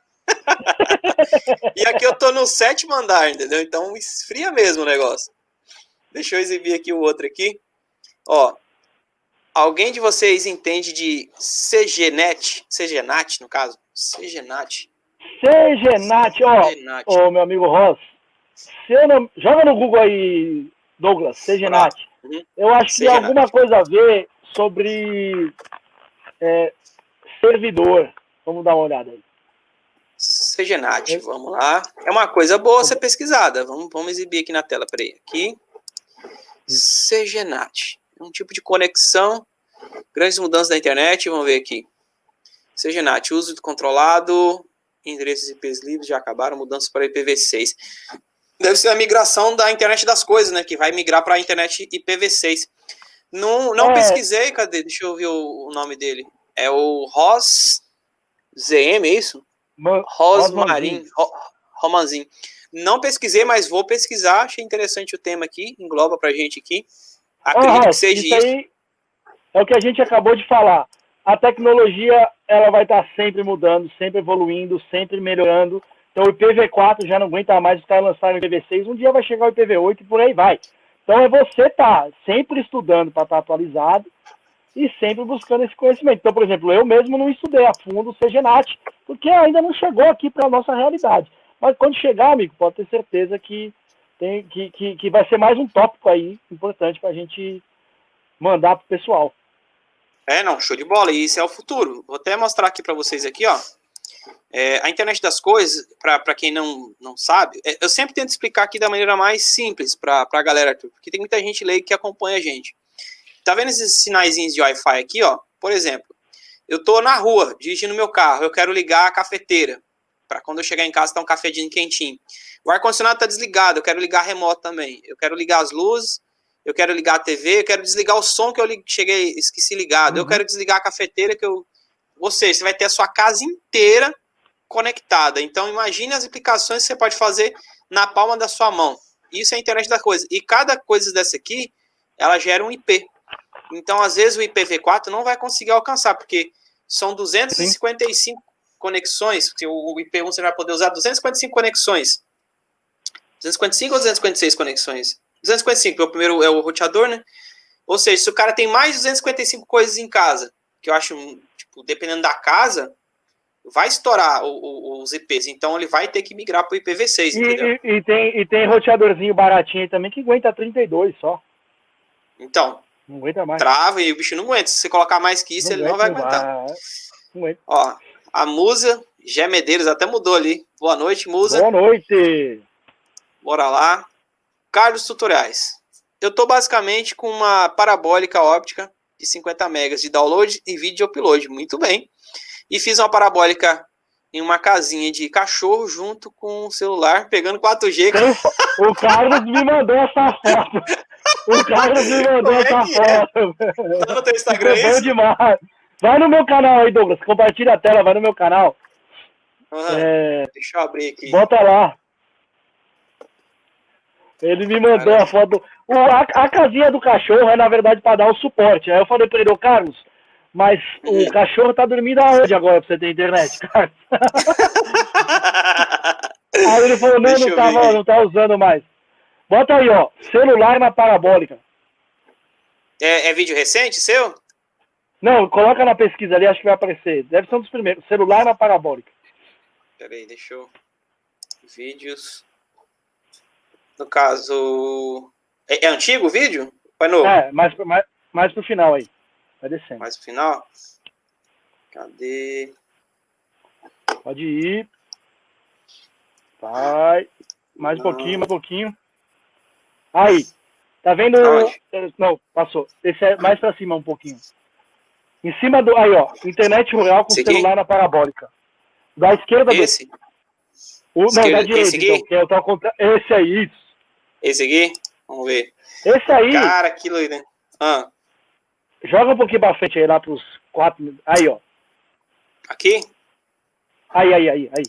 E aqui eu tô no sétimo andar, entendeu? Então esfria mesmo o negócio. Deixa eu exibir aqui o outro aqui. Ó, alguém de vocês entende de CGNet? CGNAT, no caso? CGNAT. CGNAT, ó, ô, meu amigo Ross, não... joga no Google aí, Douglas, CGNAT. Uhum. Eu acho que tem alguma coisa a ver sobre é, servidor. Vamos dar uma olhada aí. CGNAT, é. Vamos lá. É uma coisa boa ser pesquisada. Vamos, vamos exibir aqui na tela, peraí. Aqui. CGNAT. É um tipo de conexão, grandes mudanças da internet, vamos ver aqui. CGNAT, uso controlado, endereços I Ps livres já acabaram, mudanças para I P v seis. Deve ser a migração da internet das coisas, né, que vai migrar para a internet I P v seis. Não, não é. pesquisei, cadê? Deixa eu ver o, o nome dele. É o Ros Z M, é isso? Rosmarin, Romanzinho. Não pesquisei, mas vou pesquisar, achei interessante o tema aqui, engloba pra gente aqui. Acredito ah, que seja isso. Isso aí é o que a gente acabou de falar. A tecnologia ela vai estar sempre mudando, sempre evoluindo, sempre melhorando. Então o I P v quatro já não aguenta mais, os caras lançaram o I P v seis, um dia vai chegar o I P v oito e por aí vai. Então é você estar tá sempre estudando para estar tá atualizado e sempre buscando esse conhecimento. Então, por exemplo, eu mesmo não estudei a fundo o CGNAT, porque ainda não chegou aqui para a nossa realidade. Mas quando chegar, amigo, pode ter certeza que, tem, que, que, que vai ser mais um tópico aí importante para a gente mandar pro pessoal. É, não, show de bola, e isso é o futuro. Vou até mostrar aqui para vocês aqui, ó. É, a internet das coisas, para quem não, não sabe, é, eu sempre tento explicar aqui da maneira mais simples para a galera, porque tem muita gente leiga que acompanha a gente. Tá vendo esses sinaizinhos de Wi-Fi aqui, ó? Por exemplo, eu tô na rua, dirigindo meu carro, eu quero ligar a cafeteira, para quando eu chegar em casa tá um cafezinho quentinho. O ar-condicionado tá desligado, eu quero ligar remoto também. Eu quero ligar as luzes, eu quero ligar a T V, eu quero desligar o som que eu cheguei, esqueci ligado. Uhum. Eu quero desligar a cafeteira que eu... Ou seja, você vai ter a sua casa inteira conectada. Então, imagine as aplicações que você pode fazer na palma da sua mão. Isso é a internet da coisa. E cada coisa dessa aqui, ela gera um I P. Então, às vezes, o I P v quatro não vai conseguir alcançar, porque são duzentas e cinquenta e cinco Sim. conexões. O I P um você vai poder usar duzentas e cinquenta e cinco conexões. duzentas e cinquenta e cinco ou duzentas e cinquenta e seis conexões? duzentas e cinquenta e cinco, o primeiro é o roteador, né? Ou seja, se o cara tem mais de duzentas e cinquenta e cinco coisas em casa, que eu acho, tipo, dependendo da casa, vai estourar o, o, os I Ps. Então, ele vai ter que migrar para o I P v seis, e, entendeu? E, e, tem, e tem roteadorzinho baratinho aí também que aguenta trinta e dois só. Então, não aguenta mais. Trava e o bicho não aguenta. Se você colocar mais que isso, não ele não vai aguentar. Não aguenta. Ó, a Musa, Gé Medeiros, até mudou ali. Boa noite, Musa. Boa noite. Bora lá. Carlos Tutoriais. Eu tô basicamente com uma parabólica óptica de cinquenta megas de download e vídeo de upload. Muito bem. E fiz uma parabólica em uma casinha de cachorro junto com o celular, pegando quatro G. O Carlos me mandou essa foto. O Carlos me mandou é essa foto. É? Tá no teu Instagram isso? Bom demais. Vai no meu canal aí, Douglas. Compartilha a tela, vai no meu canal. Uhum. É... Deixa eu abrir aqui. Bota lá. Ele me mandou Caramba. a foto. O, a, a casinha do cachorro é, na verdade, para dar o suporte. Aí eu falei para ele, ô Carlos, mas uhum. o cachorro tá dormindo aonde agora pra você ter internet, cara? Aí ele falou, não, não, tava, não tá usando mais. Bota aí, ó, celular na parabólica. É, é vídeo recente seu? Não, coloca na pesquisa ali, acho que vai aparecer. Deve ser um dos primeiros. Celular na parabólica. Peraí, deixa eu... Vídeos... No caso... É, é antigo o vídeo? Vai novo? É, mais, mais, mais pro final aí. Vai descendo. Mais pro final? Cadê? Pode ir. Vai. Mais um pouquinho, mais um pouquinho. Aí. Tá vendo? Aonde? Não, passou. Esse é mais pra cima um pouquinho. Em cima do... Aí, ó. Internet rural com esse celular aqui? na parabólica. Da esquerda... Esse? Do... O, não, esquerda, da direita. esse aqui? Então, que é o tal contra... Esse aí, isso. Esse aqui? Vamos ver. Esse aí... Cara, que doido, né? Ah. Joga um pouquinho pra frente aí, lá pros quatro... Aí, ó. Aqui? Aí, aí, aí, aí.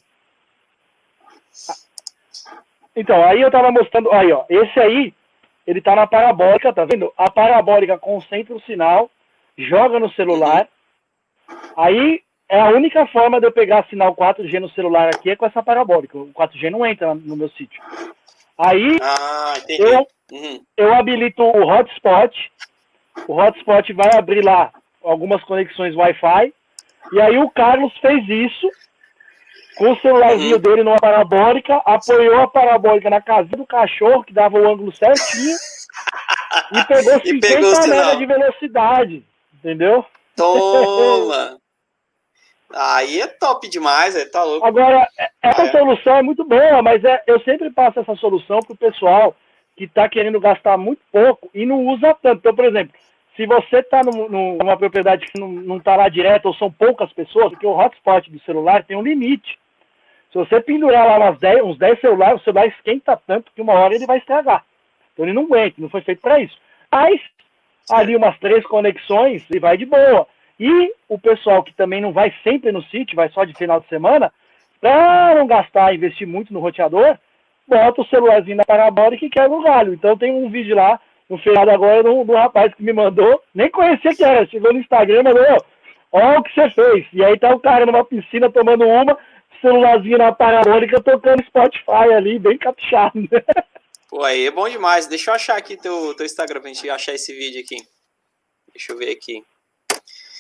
Então, aí eu tava mostrando... Aí, ó. Esse aí, ele tá na parabólica, tá vendo? A parabólica concentra o sinal, joga no celular. Aí, é a única forma de eu pegar sinal quatro G no celular aqui é com essa parabólica. O quatro G não entra no meu sítio. Aí, ah, eu, uhum. eu habilito o hotspot. O hotspot vai abrir lá algumas conexões Wi-Fi. E aí o Carlos fez isso com o celularzinho uhum. dele numa parabólica, apoiou a parabólica na casinha do cachorro, que dava o ângulo certinho, e pegou e pegou cinquenta megas de velocidade. Entendeu? Toma! Aí é top demais, é, tá louco. Agora, essa é. solução é muito boa, mas é, eu sempre passo essa solução pro pessoal que está querendo gastar muito pouco e não usa tanto. Então, por exemplo, se você está numa propriedade que não está lá direto ou são poucas pessoas, porque o hotspot do celular tem um limite. Se você pendurar lá umas dez, uns dez celulares, o celular esquenta tanto que uma hora ele vai estragar. Então ele não aguenta, não foi feito para isso. Mas ali umas três conexões e vai de boa. E o pessoal que também não vai sempre no sítio, vai só de final de semana, para não gastar, investir muito no roteador, bota o celularzinho na parabólica e quebra o galho. Então tem um vídeo lá, no final agora, do, do rapaz que me mandou, nem conhecia que era, chegou no Instagram e mandou, ó o que você fez. E aí tá o cara numa piscina tomando uma, celularzinho na parabólica, tocando Spotify ali, bem caprichado. Pô, aí é bom demais. Deixa eu achar aqui teu, teu Instagram pra gente achar esse vídeo aqui. Deixa eu ver aqui.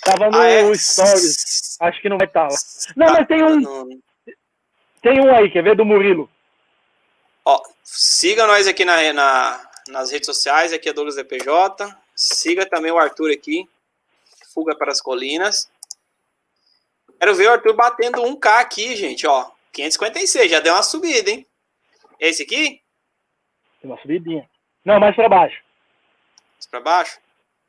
Tava no Ah, é? Stories. Acho que não vai estar lá. Não, Tá, mas tem um. não. Tem um aí, quer ver? Do Murilo. Ó, siga nós aqui na, na, nas redes sociais. Aqui é Douglas D P J. Siga também o Arthur aqui. Fuga para as Colinas. Quero ver o Arthur batendo um K aqui, gente, ó. quinhentos e cinquenta e seis, já deu uma subida, hein? Esse aqui? Tem uma subidinha. Não, mais pra baixo. Mais pra baixo?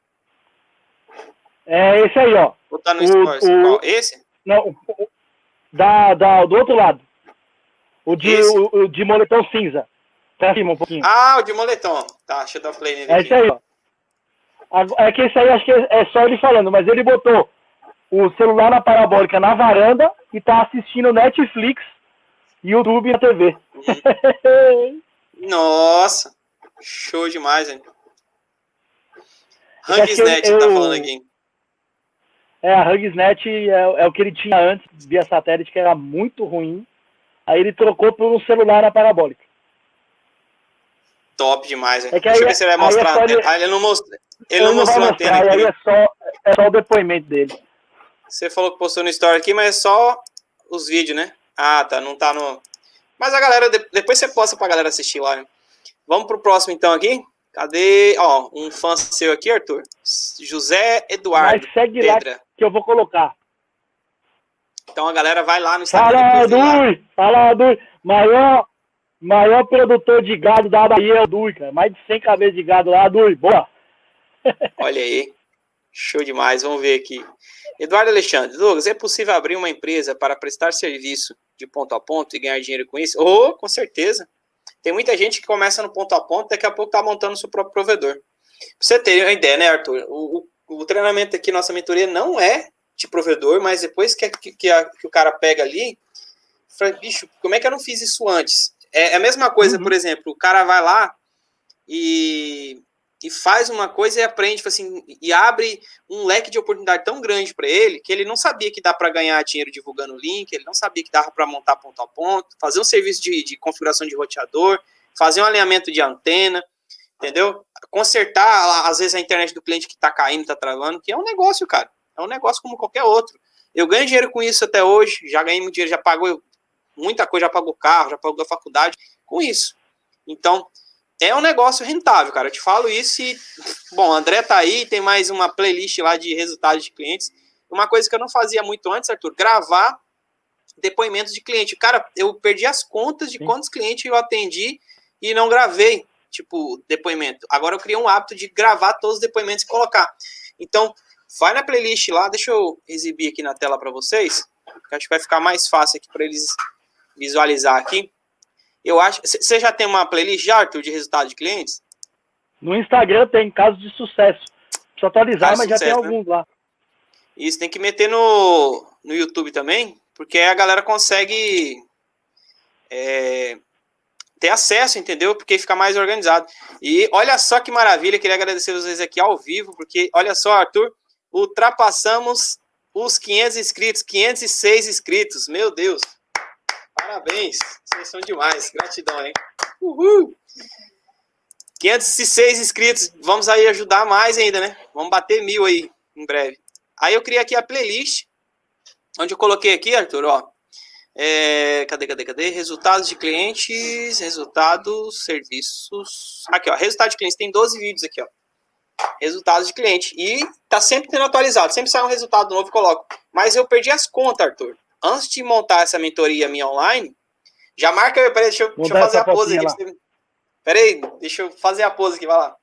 É esse aí, ó. Botar no O- stories. o- Qual? Esse? Não, o- o- da, da, do outro lado. O de, Esse? o, o de moletom cinza. Pra cima um pouquinho. Ah, o de moletom. Tá, deixa eu dar play nele É aqui. esse aí, ó. Ag- É que esse aí acho que é é só ele falando, mas ele botou o celular na parabólica na varanda e tá assistindo Netflix e YouTube na T V. Nossa, show demais, hein? Eu acho que Hugsnet eu- tá falando aqui. É, a Hugsnet é, é o que ele tinha antes, via satélite, que era muito ruim. Aí ele trocou por um celular na parabólica. Top demais, hein? É que Deixa eu aí- ver se ele vai aí é mostrar só a antena. ele- Ah, ele não mostrou, ele Ele não não vai mostrou a mostrar, antena e aí aqui. é só, é só o depoimento dele. Você falou que postou no story aqui, mas é só os vídeos, né? Ah, tá, não tá no... Mas a galera, de- depois você posta pra galera assistir lá, né? Vamos pro próximo então aqui. Cadê? Ó, um fã seu aqui, Arthur. José Eduardo Mas segue lá Pedra. que eu vou colocar. Então a galera vai lá no Instagram. Fala, depois vê lá. Dui! Fala, Dui! Maior, maior produtor de gado da Bahia é o Dui, cara. Mais de cem cabeças de gado lá, Dui. Boa! Olha aí. Show demais. Vamos ver aqui. Eduardo Alexandre. Douglas, é possível abrir uma empresa para prestar serviço de ponto a ponto e ganhar dinheiro com isso? Oh, com certeza. Tem muita gente que começa no ponto a ponto, daqui a pouco tá montando seu próprio provedor. Pra você ter uma ideia, né, Arthur? O, o, o treinamento aqui, nossa mentoria, não é de provedor, mas depois que, que, que, a, que o cara pega ali, fala, bicho, como é que eu não fiz isso antes? É, é a mesma coisa, Uhum. por exemplo, o cara vai lá e, e faz uma coisa e aprende, tipo assim, e abre um leque de oportunidade tão grande para ele, que ele não sabia que dá para ganhar dinheiro divulgando o link, ele não sabia que dava para montar ponto a ponto, fazer um serviço de, de configuração de roteador, fazer um alinhamento de antena, entendeu? Consertar, às vezes, a internet do cliente que está caindo, está travando, que é um negócio, cara. É um negócio como qualquer outro. Eu ganho dinheiro com isso até hoje, já ganhei muito dinheiro, já pagou muita coisa, já pagou carro, já pagou a faculdade com isso. Então, é um negócio rentável, cara. Eu te falo isso e... Bom, André tá aí, tem mais uma playlist lá de resultados de clientes. Uma coisa que eu não fazia muito antes, Arthur, gravar depoimentos de cliente. Cara, eu perdi as contas de Sim. quantos clientes eu atendi e não gravei, tipo, depoimento. Agora eu criei um hábito de gravar todos os depoimentos e colocar. Então, vai na playlist lá, deixa eu exibir aqui na tela para vocês, que acho que vai ficar mais fácil aqui para eles visualizar aqui. Eu acho, você já tem uma playlist já, Arthur, de resultado de clientes? No Instagram tem casos de sucesso. Precisa atualizar, Casos mas de já sucesso, tem alguns lá. Isso, tem que meter no, no YouTube também, porque aí a galera consegue é, ter acesso, entendeu? Porque fica mais organizado. E olha só que maravilha, queria agradecer vocês aqui ao vivo, porque olha só, Arthur, ultrapassamos os quinhentos inscritos, quinhentos e seis inscritos, meu Deus. Parabéns, vocês são demais, gratidão, hein? Uhul! quinhentos e seis inscritos, vamos aí ajudar mais ainda, né? Vamos bater mil aí, em breve. Aí eu criei aqui a playlist, onde eu coloquei aqui, Arthur, ó. É, cadê, cadê, cadê? Resultados de clientes, resultados, serviços. Aqui, ó, resultado de clientes, tem doze vídeos aqui, ó. Resultados de cliente. E tá sempre tendo atualizado, sempre sai um resultado novo e coloco. Mas eu perdi as contas, Arthur. Antes de montar essa mentoria minha online, já marca aí, peraí, deixa eu, deixa eu fazer a pose aqui. Você... Peraí, deixa eu fazer a pose aqui, vai lá.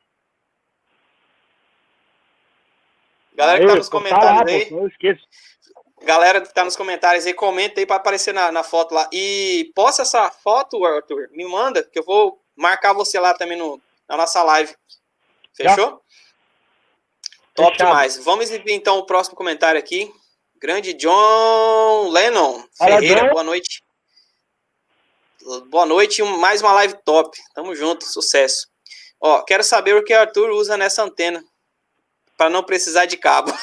Galera que tá nos comentários aí. Não esqueço. Galera que tá nos comentários aí, comenta aí para aparecer na, na foto lá. E posta essa foto, Arthur, me manda, que eu vou marcar você lá também no, na nossa live. Fechou? Já. Top Fechado. Demais. Vamos exibir então o próximo comentário aqui. Grande John Lennon Fala, Ferreira, John. Boa noite. Boa noite, mais uma live top. Tamo junto, sucesso. Ó, quero saber o que o Arthur usa nessa antena para não precisar de cabo.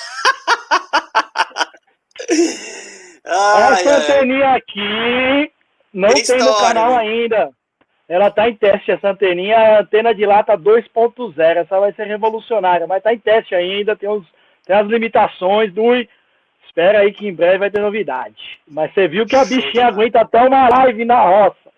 Ai, essa anteninha aqui não tem, tem no canal, né? Ainda. Ela tá em teste, essa anteninha, a antena de lata dois ponto zero. Essa vai ser revolucionária, mas tá em teste ainda, tem uns, tem as limitações do... Espera aí que em breve vai ter novidade. Mas você viu que a bichinha aguenta até uma live na roça.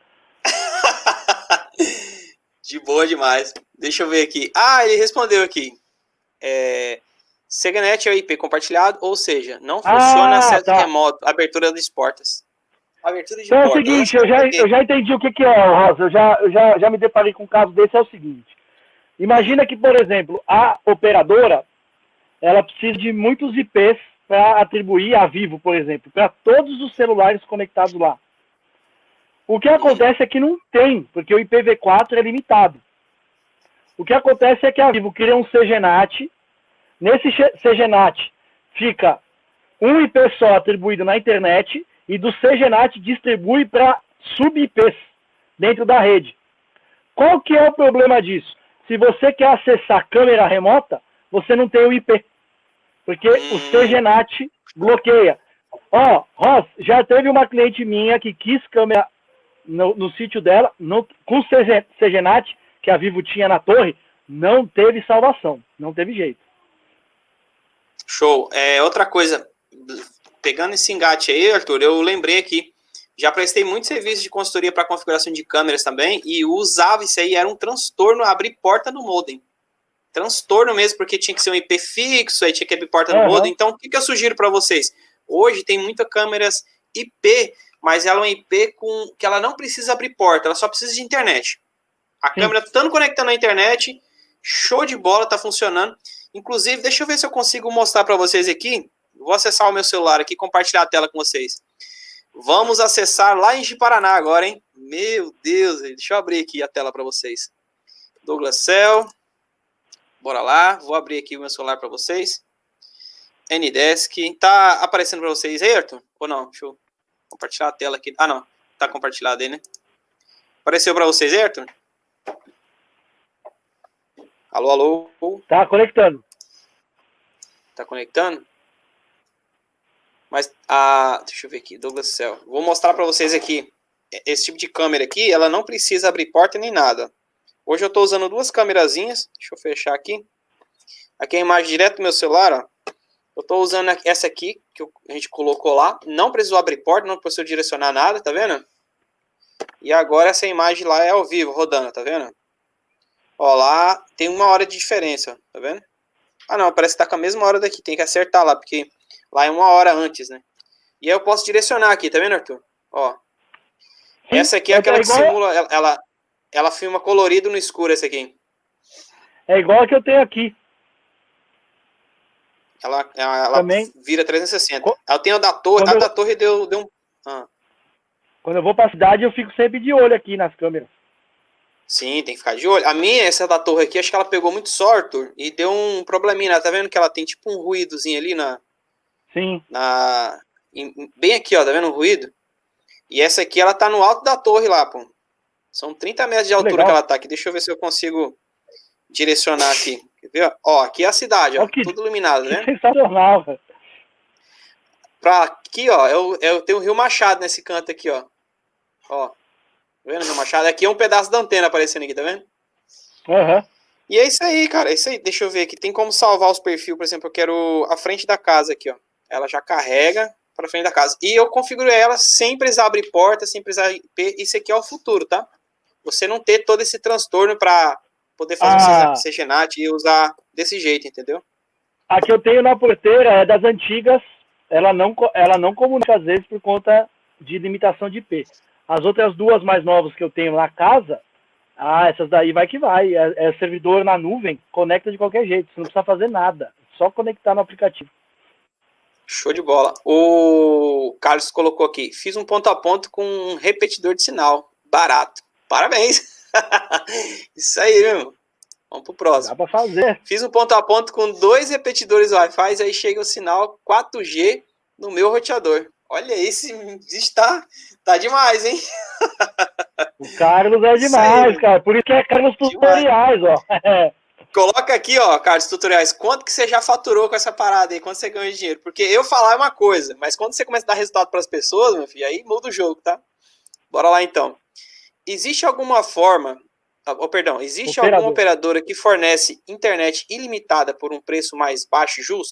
De boa demais. Deixa eu ver aqui. Ah, ele respondeu aqui. É... SegaNet é o I P compartilhado, ou seja, não funciona Ah, acesso tá. remoto, abertura das portas. Abertura de Então é o portas. seguinte, eu já, eu já entendi o que, que é, Rosa. Eu já, eu já, já me deparei com um caso desse, é o seguinte. Imagina que, por exemplo, a operadora, ela precisa de muitos I Ps para atribuir a Vivo, por exemplo, para todos os celulares conectados lá. O que acontece é que não tem, porque o I P v quatro é limitado. O que acontece é que a Vivo cria um CGNAT. Nesse CGNAT fica um I P só atribuído na internet e do CGNAT distribui para sub-I Ps dentro da rede. Qual que é o problema disso? Se você quer acessar câmera remota, você não tem o I P. Porque o CGNAT bloqueia. Ó, Ross, já teve uma cliente minha que quis câmera no, no sítio dela, no, com CGNAT, que a Vivo tinha na torre, não teve salvação, não teve jeito. Show. É, outra coisa, pegando esse engate aí, Arthur, eu lembrei aqui, já prestei muito serviço de consultoria para configuração de câmeras também, e usava isso aí, era um transtorno abrir porta no modem. Transtorno mesmo, porque tinha que ser um I P fixo, aí tinha que abrir porta no uhum. modem. Então, o que, que eu sugiro para vocês? Hoje tem muitas câmeras I P, mas ela é um I P com, que ela não precisa abrir porta, ela só precisa de internet. A Sim. câmera estando conectando à internet, show de bola, tá funcionando. Inclusive, deixa eu ver se eu consigo mostrar para vocês aqui. Vou acessar o meu celular aqui, compartilhar a tela com vocês. Vamos acessar lá em Ji-Paraná agora, hein? Meu Deus, deixa eu abrir aqui a tela para vocês. Douglas Cell. Bora lá, vou abrir aqui o meu celular para vocês. Ndesk. Tá aparecendo para vocês aí, Arthur? Ou não? Deixa eu compartilhar a tela aqui. Ah, não. Tá compartilhado aí, né? Apareceu para vocês aí, Arthur? Alô, alô? Tá conectando. Tá conectando? Mas, ah, deixa eu ver aqui, Douglas Cell. Vou mostrar para vocês aqui. Esse tipo de câmera aqui, ela não precisa abrir porta nem nada. Hoje eu estou usando duas câmerazinhas. Deixa eu fechar aqui. Aqui é a imagem direto do meu celular, ó. Eu estou usando essa aqui, que a gente colocou lá. Não precisou abrir porta, não precisou direcionar nada, tá vendo? E agora essa imagem lá é ao vivo, rodando, tá vendo? Ó, lá tem uma hora de diferença, tá vendo? Ah, não, parece que tá com a mesma hora daqui. Tem que acertar lá, porque lá é uma hora antes, né? E aí eu posso direcionar aqui, tá vendo, Arthur? Ó. Sim, essa aqui é, é aquela é igual... que simula... Ela, ela, ela filma colorido no escuro, essa aqui. É igual a que eu tenho aqui. Ela, ela, ela vira trezentos e sessenta. Co... Eu tenho a da torre. A eu... da torre deu, deu um... Ah. Quando eu vou pra cidade, eu fico sempre de olho aqui nas câmeras. Sim, tem que ficar de olho. A minha, essa da torre aqui, acho que ela pegou muito só, Arthur, e deu um probleminha. Tá vendo que ela tem tipo um ruídozinho ali na... Sim. Na... Bem aqui, ó, tá vendo o ruído? E essa aqui, ela tá no alto da torre lá, pô. São trinta metros de altura que, que ela tá aqui. Deixa eu ver se eu consigo direcionar aqui. Quer ver? Ó, aqui é a cidade, ó. Que, tudo iluminado, né? Sensacional, velho. Pra aqui, ó, eu, eu tenho o Rio Machado nesse canto aqui, ó. Ó. Tá vendo o Rio Machado? Aqui é um pedaço da antena aparecendo aqui, tá vendo? Aham. Uhum. E é isso aí, cara. É isso aí. Deixa eu ver aqui. Tem como salvar os perfis, por exemplo, eu quero a frente da casa aqui, ó. Ela já carrega para frente da casa. E eu configuro ela sem precisar abrir porta, sem precisar I P. Isso aqui é o futuro, tá? Você não ter todo esse transtorno para poder fazer ah. um CGNAT e usar desse jeito, entendeu? A que eu tenho na porteira é das antigas. Ela não, ela não comunica às vezes por conta de limitação de I P. As outras duas mais novas que eu tenho na casa, ah, essas daí vai que vai. É, é servidor na nuvem, conecta de qualquer jeito. Você não precisa fazer nada. Só conectar no aplicativo. Show de bola. O Carlos colocou aqui. Fiz um ponto a ponto com um repetidor de sinal. Barato. Parabéns. Isso aí, meu. Vamos pro próximo. Dá pra fazer. Fiz um ponto a ponto com dois repetidores Wi-Fi. Aí chega o sinal quatro G no meu roteador. Olha esse. Está tá demais, hein? O Carlos é demais, cara. Por isso que é Carlos Tutoriais, ó. Coloca aqui, ó, Carlos Tutoriais, quanto que você já faturou com essa parada aí, quanto você ganha de dinheiro? Porque eu falar é uma coisa, mas quando você começa a dar resultado para as pessoas, meu filho, aí muda o jogo, tá? Bora lá, então. Existe alguma forma, oh, perdão, existe Operador. alguma operadora que fornece internet ilimitada por um preço mais baixo e justo?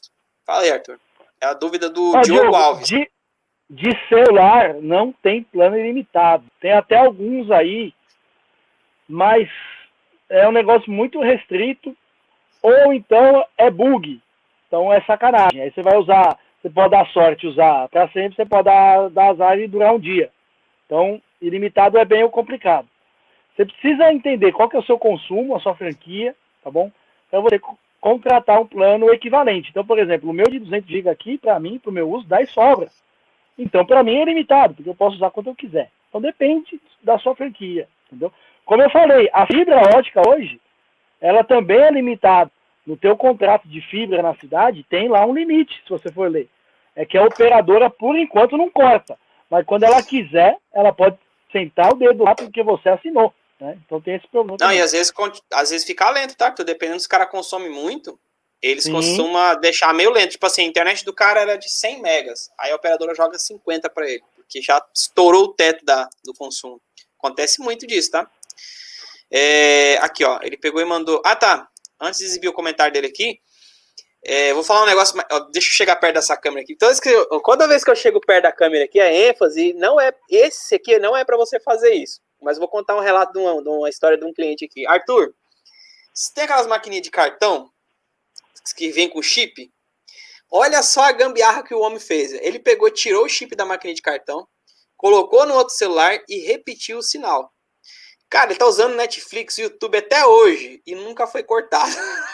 Fala aí, Arthur. É a dúvida do Ó, Diogo Diogo, Alves. De, de celular não tem plano ilimitado. Tem até alguns aí, mas é um negócio muito restrito, ou então é bug. Então é sacanagem. Aí você vai usar, você pode dar sorte, usar para sempre, você pode dar, dar azar e durar um dia. Então, ilimitado é bem complicado. Você precisa entender qual que é o seu consumo, a sua franquia, tá bom? Então você contratar um plano equivalente. Então, por exemplo, o meu de duzentos gigas aqui, para mim, para o meu uso, dá e sobra. Então, para mim é limitado, porque eu posso usar quanto eu quiser. Então, depende da sua franquia, entendeu? Como eu falei, a fibra ótica hoje, ela também é limitada. No teu contrato de fibra na cidade, tem lá um limite, se você for ler. É que a operadora, por enquanto, não corta. Mas quando ela quiser, ela pode sentar o dedo lá porque você assinou. Né? Então tem esse problema. Não, também. e às vezes, às vezes fica lento, tá? Porque dependendo se o cara consome muito, eles Sim. costumam deixar meio lento. Tipo assim, a internet do cara era de cem megas. Aí a operadora joga cinquenta para ele, porque já estourou o teto da, do consumo. Acontece muito disso, tá? É, aqui, ó. Ele pegou e mandou... Ah, tá. Antes de exibir o comentário dele aqui, é, vou falar um negócio... Ó, deixa eu chegar perto dessa câmera aqui. Toda vez, que eu, toda vez que eu chego perto da câmera aqui, a ênfase não é... Esse aqui não é para você fazer isso. Mas vou contar um relato de uma, de uma história de um cliente aqui. Arthur, você tem aquelas maquininhas de cartão que vem com chip? Olha só a gambiarra que o homem fez. Ele pegou, tirou o chip da maquininha de cartão, colocou no outro celular e repetiu o sinal. Cara, ele tá usando Netflix e YouTube até hoje e nunca foi cortado.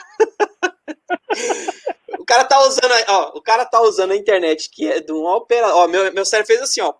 O cara tá usando, ó, o cara tá usando a internet que é de um operador. Ó, meu, meu cérebro fez assim, ó.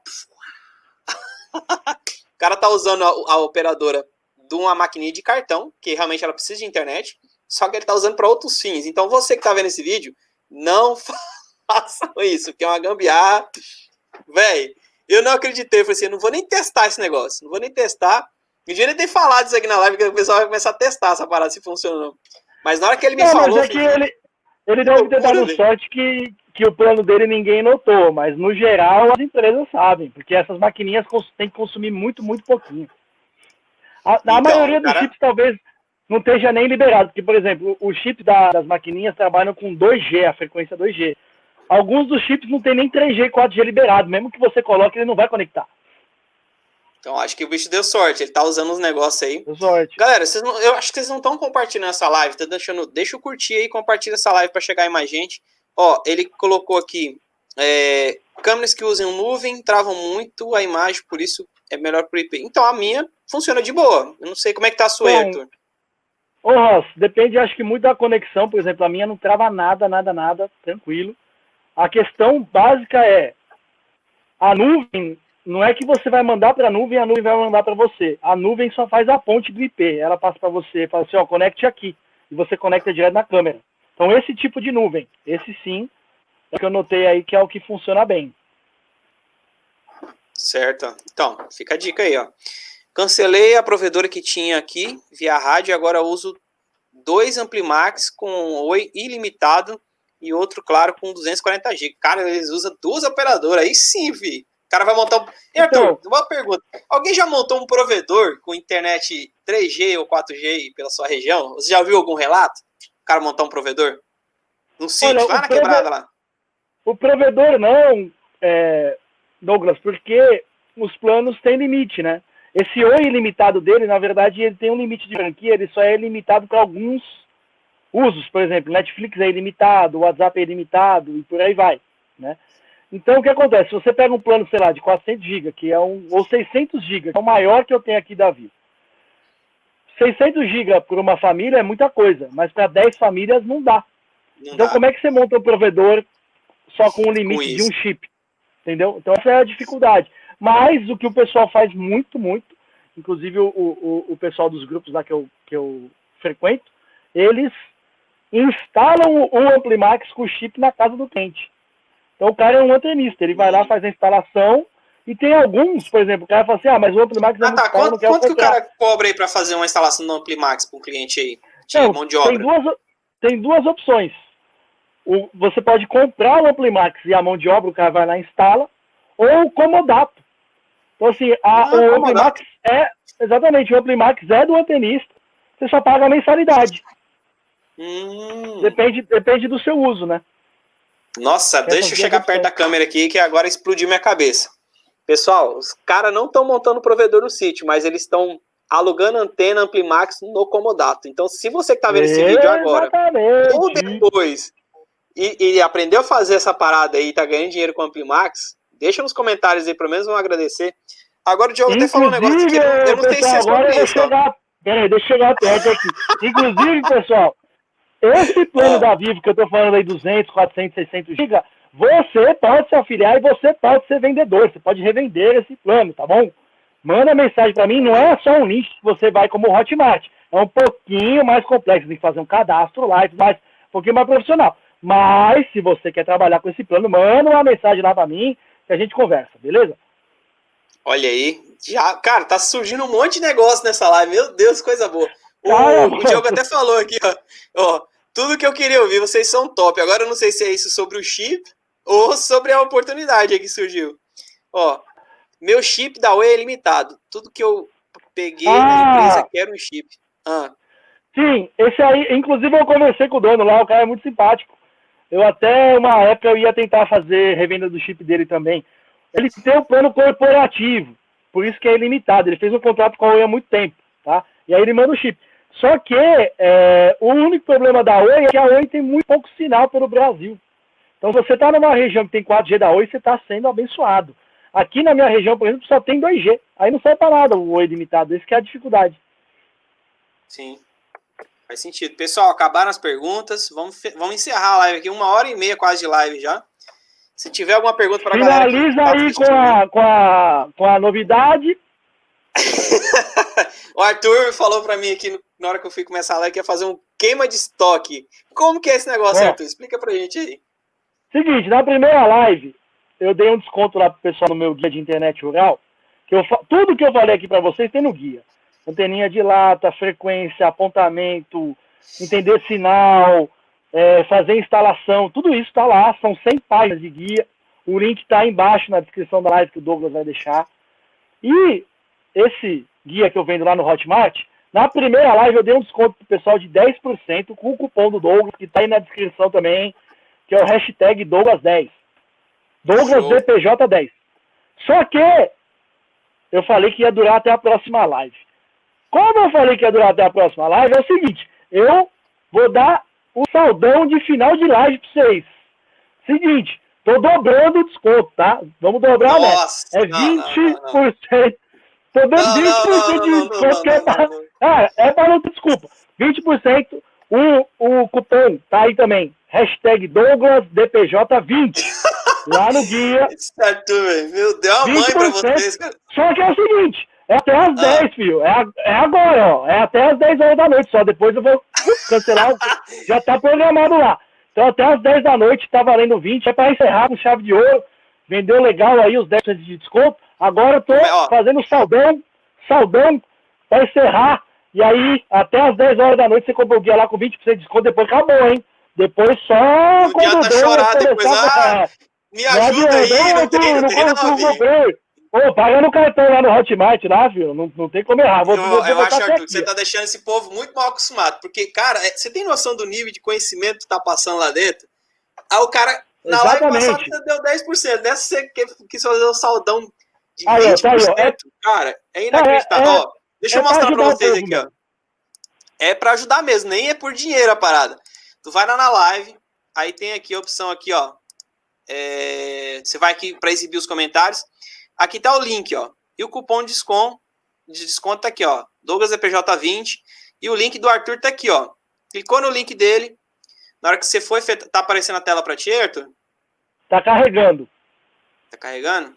O cara tá usando a, a operadora de uma maquininha de cartão, que realmente ela precisa de internet, só que ele tá usando para outros fins. Então você que tá vendo esse vídeo, não façam isso, que é uma gambiarra. Véi, eu não acreditei. Eu falei assim, eu não vou nem testar esse negócio. Não vou nem testar. Eu devia ter falado isso aqui na live, que o pessoal vai começar a testar essa parada, se funciona ou não. Mas na hora que ele me não, falou... Mas é que ele, ele deve ter dado sorte que, que o plano dele ninguém notou, mas no geral as empresas sabem, porque essas maquininhas têm que consumir muito, muito pouquinho. A, então, a maioria dos cara... chips talvez não esteja nem liberado, porque, por exemplo, os chips da, das maquininhas trabalham com dois G, a frequência dois G. Alguns dos chips não tem nem três G e quatro G liberado, mesmo que você coloque, ele não vai conectar. Então, acho que o bicho deu sorte, ele tá usando uns negócios aí. Deu sorte. Galera, vocês não, eu acho que vocês não estão compartilhando essa live, tá deixando, deixa eu curtir aí, compartilha essa live para chegar em mais gente. Ó, ele colocou aqui, é, câmeras que usam nuvem travam muito a imagem, por isso é melhor por I P. Então, a minha funciona de boa. Eu não sei como é que tá a sua, Bom, Arthur. Ô, Ross, depende, acho que muito da conexão. Por exemplo, a minha não trava nada, nada, nada, tranquilo. A questão básica é, a nuvem... Não é que você vai mandar para a nuvem e a nuvem vai mandar para você. A nuvem só faz a ponte do I P. Ela passa para você, fala assim, ó, conecte aqui. E você conecta direto na câmera. Então, esse tipo de nuvem, esse sim, é o que eu notei aí que é o que funciona bem. Certo. Então, fica a dica aí, ó. Cancelei a provedora que tinha aqui via rádio e agora uso dois Amplimax com Oi ilimitado e outro, claro, com duzentos e quarenta gigas. Cara, eles usam duas operadoras. Aí sim, vi. O cara vai montar um... E, Arthur, então, uma pergunta. Alguém já montou um provedor com internet três G ou quatro G pela sua região? Você já viu algum relato? O cara montar um provedor? Num sítio, Olha, lá na prove... quebrada lá. O provedor não, é... Douglas, porque os planos têm limite, né? Esse Oi ilimitado dele, na verdade, ele tem um limite de franquia, ele só é limitado para alguns usos. Por exemplo, Netflix é ilimitado, WhatsApp é ilimitado e por aí vai, né? Então, o que acontece? Se você pega um plano, sei lá, de quatrocentos gigas, que é um, ou seiscentos gigas, que é o maior que eu tenho aqui da Vivo. seiscentos gigas por uma família é muita coisa, mas para dez famílias não dá. Não então, dá. Como é que você monta um provedor só com o limite com de um chip? Entendeu? Então, essa é a dificuldade. Mas o que o pessoal faz muito, muito, inclusive o, o, o pessoal dos grupos lá que eu, que eu frequento, eles instalam o Amplimax com o chip na casa do cliente. Então o cara é um antenista, ele vai lá, faz a instalação, e tem alguns, por exemplo, o cara fala assim, ah, mas o Amplimax é ah, muito tá. caro, Quanto, quanto que o cara cobra aí para fazer uma instalação do Amplimax para um cliente aí, de Não, mão de obra? Tem duas, tem duas opções. O, você pode comprar o Amplimax e a mão de obra, o cara vai lá e instala, ou o comodato. Então assim, a, ah, o Amplimax é, exatamente, o Amplimax é do antenista, você só paga a mensalidade. Hum. Depende, depende do seu uso, né? Nossa, deixa eu chegar perto da câmera aqui, que agora explodiu minha cabeça. Pessoal, os caras não estão montando provedor no sítio, mas eles estão alugando antena Amplimax no comodato. Então, se você que tá vendo esse vídeo agora, ou depois, e, e aprendeu a fazer essa parada aí e tá ganhando dinheiro com a Amplimax, deixa nos comentários aí, pelo menos vão agradecer. Agora o Diogo até falou um negócio que eu, eu não sei se vocês agora eu chegar, peraí, deixa eu chegar perto aqui. Inclusive, pessoal, esse plano ah. da Vivo que eu tô falando aí, duzentos, quatrocentos, seiscentos gigas, você pode se afiliar e você pode ser vendedor, você pode revender esse plano, tá bom? Manda mensagem para mim, não é só um link que você vai como Hotmart, é um pouquinho mais complexo, tem que fazer um cadastro lá, mais, um pouquinho mais profissional. Mas, se você quer trabalhar com esse plano, manda uma mensagem lá para mim que a gente conversa, beleza? Olha aí, já, cara, tá surgindo um monte de negócio nessa live, meu Deus, coisa boa. O, ah, o Diogo até falou aqui, ó, ó, tudo que eu queria ouvir, vocês são top. Agora eu não sei se é isso sobre o chip ou sobre a oportunidade que surgiu. Ó, meu chip da Oi é limitado. Tudo que eu peguei ah, na empresa quero um chip. Ah. Sim, esse aí, inclusive eu conversei com o dono lá, o cara é muito simpático. Eu até, uma época, eu ia tentar fazer revenda do chip dele também. Ele tem um plano corporativo, por isso que é ilimitado. Ele fez um contrato com a Oi há muito tempo, tá? E aí ele manda o chip. Só que é, o único problema da Oi é que a Oi tem muito pouco sinal pelo Brasil. Então, se você está numa região que tem quatro G da Oi, você está sendo abençoado. Aqui na minha região, por exemplo, só tem dois G. Aí não sai para nada o Oi limitado. Esse que é a dificuldade. Sim. Faz sentido. Pessoal, acabaram as perguntas. Vamos, vamos encerrar a live aqui. Uma hora e meia quase de live já. Se tiver alguma pergunta para a galera... Finaliza aí com a, com, a, com a novidade. O Arthur falou para mim aqui, na hora que eu fui começar a live, que ia fazer um queima de estoque. Como que é esse negócio, é. Arthur? Explica pra gente aí. Seguinte, na primeira live, eu dei um desconto lá pro pessoal no meu guia de internet rural. Que eu, tudo que eu falei aqui para vocês tem no guia. Anteninha de lata, frequência, apontamento, entender sinal, é, fazer instalação, tudo isso está lá, são cem páginas de guia. O link está embaixo na descrição da live que o Douglas vai deixar. E esse guia que eu vendo lá no Hotmart, na primeira live eu dei um desconto pro pessoal de dez por cento com o cupom do Douglas, que está aí na descrição também, que é o hashtag Douglas dez. Douglas D P J dez. Só que eu falei que ia durar até a próxima live. Como eu falei que ia durar até a próxima live, é o seguinte, eu vou dar o saldão de final de live para vocês. Seguinte, tô dobrando o desconto, tá? Vamos dobrar, né? É vinte por cento. Tô dando vinte por cento de desconto, que é pra... Ah, é para não ter desculpa. vinte por cento, o, o cupom tá aí também. Hashtag Douglas D P J vinte. Lá no guia. Certo, meu Deus, a mãe pra vocês, cara. Só que é o seguinte, é até às ah. dez, filho. É, é agora, ó. É até às dez horas da noite só. Depois eu vou cancelar. Já tá programado lá. Então até às dez da noite tá valendo vinte. É pra encerrar com chave de ouro. Vendeu legal aí os dez por cento de desconto. Agora eu tô Mas, fazendo saldão, saldão pra encerrar. E aí, até às dez horas da noite, você compra o guia lá com vinte por cento de desconto. Depois acabou, hein? Depois só... O quando tá chorar depois. Ah, me ajuda aí, não, não tem, não tem, não tem. Pô, paga no cartão lá no Hotmart, lá, filho. Não, não tem como errar. Vou, eu vou, eu vou acho, Arthur, que você tá deixando esse povo muito mal acostumado. Porque, cara, você tem noção do nível de conhecimento que tá passando lá dentro? Aí o cara, na Exatamente. live passada, deu dez por cento. Nessa você quis fazer um saldão de aí, vinte por cento. Tá aí, é... Cara, é inacreditável. É, é, ó, deixa eu é mostrar pra vocês aqui, ó. É pra ajudar mesmo, nem é por dinheiro a parada. Tu vai lá na live, aí tem aqui a opção aqui, ó. É, você vai aqui para exibir os comentários. Aqui tá o link, ó. E o cupom de desconto, de desconto tá aqui, ó. Douglas D P J vinte. E o link do Arthur tá aqui, ó. Clicou no link dele. Na hora que você foi, tá aparecendo a tela pra ti, Arthur? Tá carregando. Tá carregando?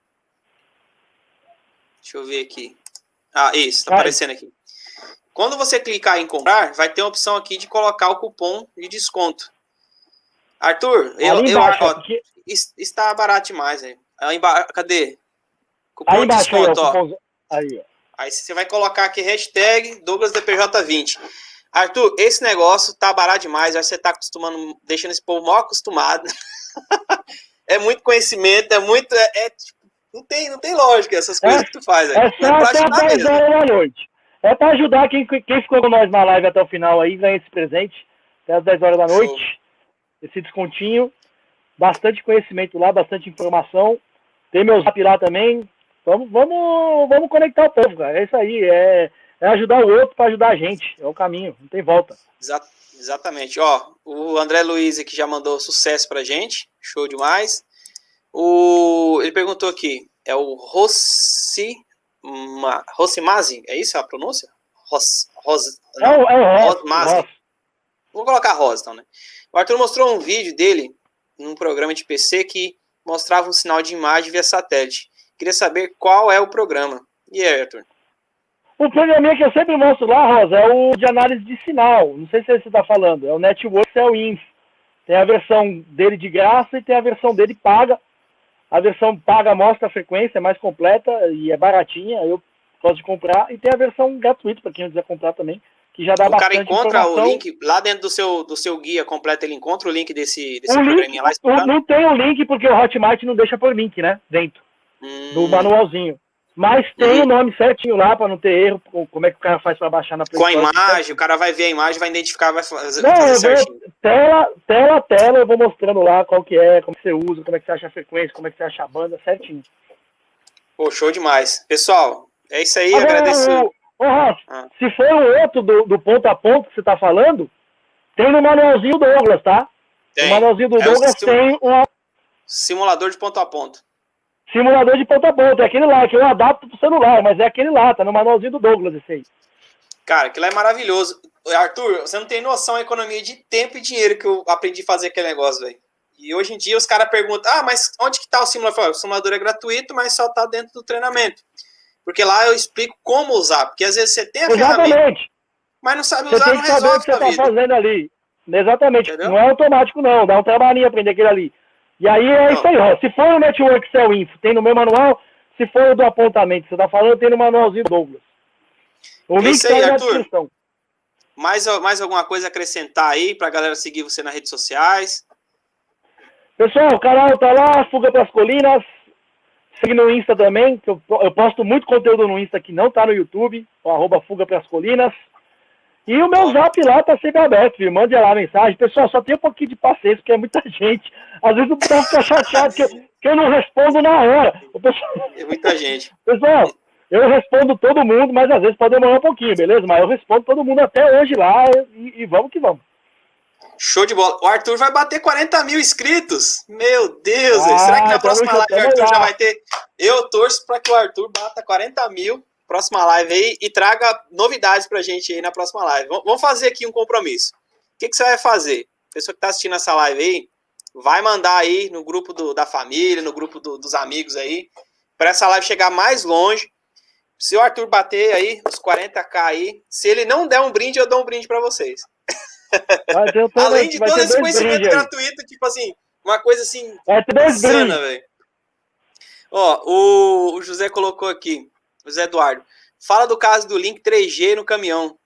Deixa eu ver aqui. Ah, isso, tá Ai. aparecendo aqui. Quando você clicar em comprar, vai ter a opção aqui de colocar o cupom de desconto. Arthur, eu, eu, embaixo, ó, aqui... está barato demais, aí. Cadê? Cupom aí de embaixo, desconto, aí, ó. Cupom... Aí, ó. Aí você vai colocar aqui hashtag Douglas D P J vinte. Arthur, esse negócio tá barato demais. Aí você tá acostumando, deixando esse povo mal acostumado. É muito conhecimento, é muito. É, é, não, tem, não tem lógica essas coisas é, que tu faz. Aí. É só é até dez horas da noite. É pra ajudar quem, quem ficou com nós na live até o final aí, ganha esse presente. Até as dez horas da noite. Show. Esse descontinho. bastante conhecimento lá, bastante informação. Tem meu zap lá também. Vamos, vamos, vamos conectar o povo, cara. É isso aí, é, é ajudar o outro para ajudar a gente. É o caminho, não tem volta. Exato. Exatamente. Ó, o André Luiz aqui já mandou sucesso pra gente. Show demais. O, ele perguntou aqui, é o Rossi, Ma, Rossimazzi, é isso a pronúncia? Ros, Ros, não, é o, é o Ros, Rosmazzi. Ros. Vou colocar Rosa, então, né? O Arthur mostrou um vídeo dele num programa de P C que mostrava um sinal de imagem via satélite. Queria saber qual é o programa. E aí, Arthur? O programinha que eu sempre mostro lá, Rosa, é o de análise de sinal. Não sei se você está falando. É o Network Cell Info. Tem a versão dele de graça e tem a versão dele paga. A versão paga mostra a frequência, é mais completa e é baratinha. Eu gosto de comprar. E tem a versão gratuita, para quem não quiser comprar também, que já dá o bastante cara encontra informação. o link, lá dentro do seu, do seu guia completo, ele encontra o link desse, desse o programinha link, lá? Não tem o link, porque o Hotmart não deixa por link, né? Dentro hum. do manualzinho. Mas tem hum. o nome certinho lá, para não ter erro. Como é que o cara faz para baixar na Play Com a Store, imagem, o cara vai ver a imagem, vai identificar, vai fazer, não, fazer eu certinho. Vou, tela, tela, tela, eu vou mostrando lá qual que é, como que você usa, como é que você acha a frequência, como é que você acha a banda, certinho. Pô, show demais. Pessoal, é isso aí, Agora, agradeço. Ô, Ross, ah. se for o outro do, do ponto a ponto que você tá falando, tem no manualzinho Douglas, tá? Tem. No manualzinho do é Douglas o tem o simulador de ponto a ponto. Simulador de ponto a ponto, é aquele lá que eu adapto pro celular, mas é aquele lá, tá no manualzinho do Douglas esse aí. Cara, aquilo é maravilhoso. Arthur, você não tem noção da economia de tempo e dinheiro que eu aprendi a fazer aquele negócio, velho. E hoje em dia os caras perguntam, ah, mas onde que tá o simulador? Eu falo, o simulador é gratuito, mas só tá dentro do treinamento. Porque lá eu explico como usar, porque às vezes você tem a Exatamente. ferramenta, mas não sabe você usar, tem não que saber resolve o que a você tá vida. fazendo ali. Exatamente, Entendeu? Não é automático não, dá um trabalhinho aprender aquele ali. E aí é não. isso aí, ó. Se for o Network Cell Info, tem no meu manual. Se for o do apontamento que você tá falando, tem no manualzinho do Douglas. O link isso aí, tá na Arthur. descrição. Mais, mais alguma coisa a acrescentar aí pra galera seguir você nas redes sociais? Pessoal, o canal tá lá, Fuga pras Colinas. Segue no Insta também, que eu, eu posto muito conteúdo no Insta que não tá no YouTube, o arroba Fuga pras Colinas. E o meu zap lá tá sempre aberto, viu? Mande lá a mensagem. Pessoal, só tem um pouquinho de paciência, porque é muita gente. Às vezes o pessoal fica chateado que eu, que eu não respondo na hora. O pessoal... É muita gente. Pessoal, eu respondo todo mundo, mas às vezes pode demorar um pouquinho, beleza? Mas eu respondo todo mundo até hoje lá e, e vamos que vamos. Show de bola. O Arthur vai bater quarenta mil inscritos. Meu Deus, ah, será que na próxima live o Arthur lá. já vai ter... Eu torço para que o Arthur bata quarenta mil próxima live aí e traga novidades pra gente aí na próxima live. Vamos fazer aqui um compromisso. O que, que você vai fazer? A pessoa que tá assistindo essa live aí, vai mandar aí no grupo do, da família, no grupo do, dos amigos aí, para essa live chegar mais longe. Se o Arthur bater aí os quarenta k aí, se ele não der um brinde, eu dou um brinde para vocês. Todo, Além de todo esse conhecimento gratuito, tipo assim, uma coisa assim, insana, velho. Ó, o, o José colocou aqui, José Eduardo, fala do caso do link três G no caminhão.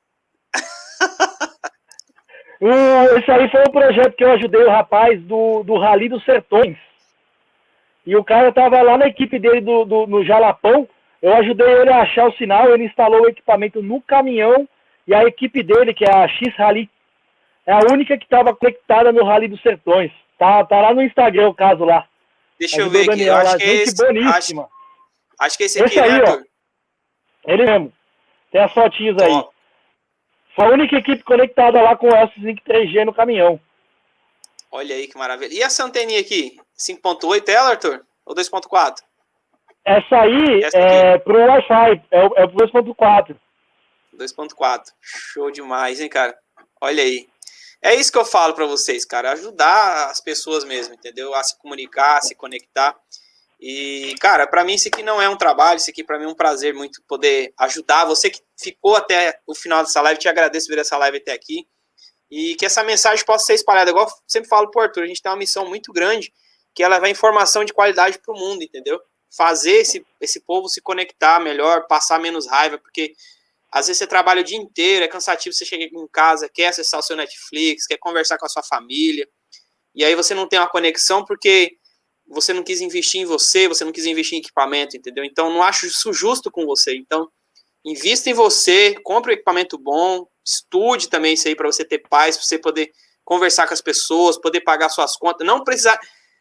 uh, esse aí foi um projeto que eu ajudei o rapaz do, do Rally dos Sertões. E o cara tava lá na equipe dele do, do, no Jalapão. Eu ajudei ele a achar o sinal, ele instalou o equipamento no caminhão. E a equipe dele, que é a X Rally, é a única que estava conectada no Rally dos Sertões. Tá, tá lá no Instagram o caso lá. Deixa eu ver aqui, eu acho que é esse. Boníssima. Acho, acho que é esse aqui, esse aí, né, ó. Ele mesmo. Tem as fotinhas aí. Ó. Foi a única equipe conectada lá com o S-Sync três G no caminhão. Olha aí que maravilha. E essa anteninha aqui? cinco ponto oito é ela, Arthur? Ou dois ponto quatro? Essa aí essa é pro Wi-Fi. É o, é o dois ponto quatro. dois ponto quatro. Show demais, hein, cara? Olha aí. É isso que eu falo pra vocês, cara. Ajudar as pessoas mesmo, entendeu? A se comunicar, a se conectar. E, cara, pra mim isso aqui não é um trabalho, isso aqui pra mim é um prazer muito poder ajudar. Você que ficou até o final dessa live, te agradeço por ver essa live até aqui. E que essa mensagem possa ser espalhada. Igual eu sempre falo pro Arthur, a gente tem uma missão muito grande, que é levar informação de qualidade pro mundo, entendeu? Fazer esse, esse povo se conectar melhor, passar menos raiva, porque às vezes você trabalha o dia inteiro, é cansativo, você chega em casa, quer acessar o seu Netflix, quer conversar com a sua família, e aí você não tem uma conexão porque você não quis investir em você, você não quis investir em equipamento, entendeu? Então, não acho isso justo com você. Então, invista em você, compre um equipamento bom, estude também isso aí para você ter paz, para você poder conversar com as pessoas, poder pagar suas contas, não precisar...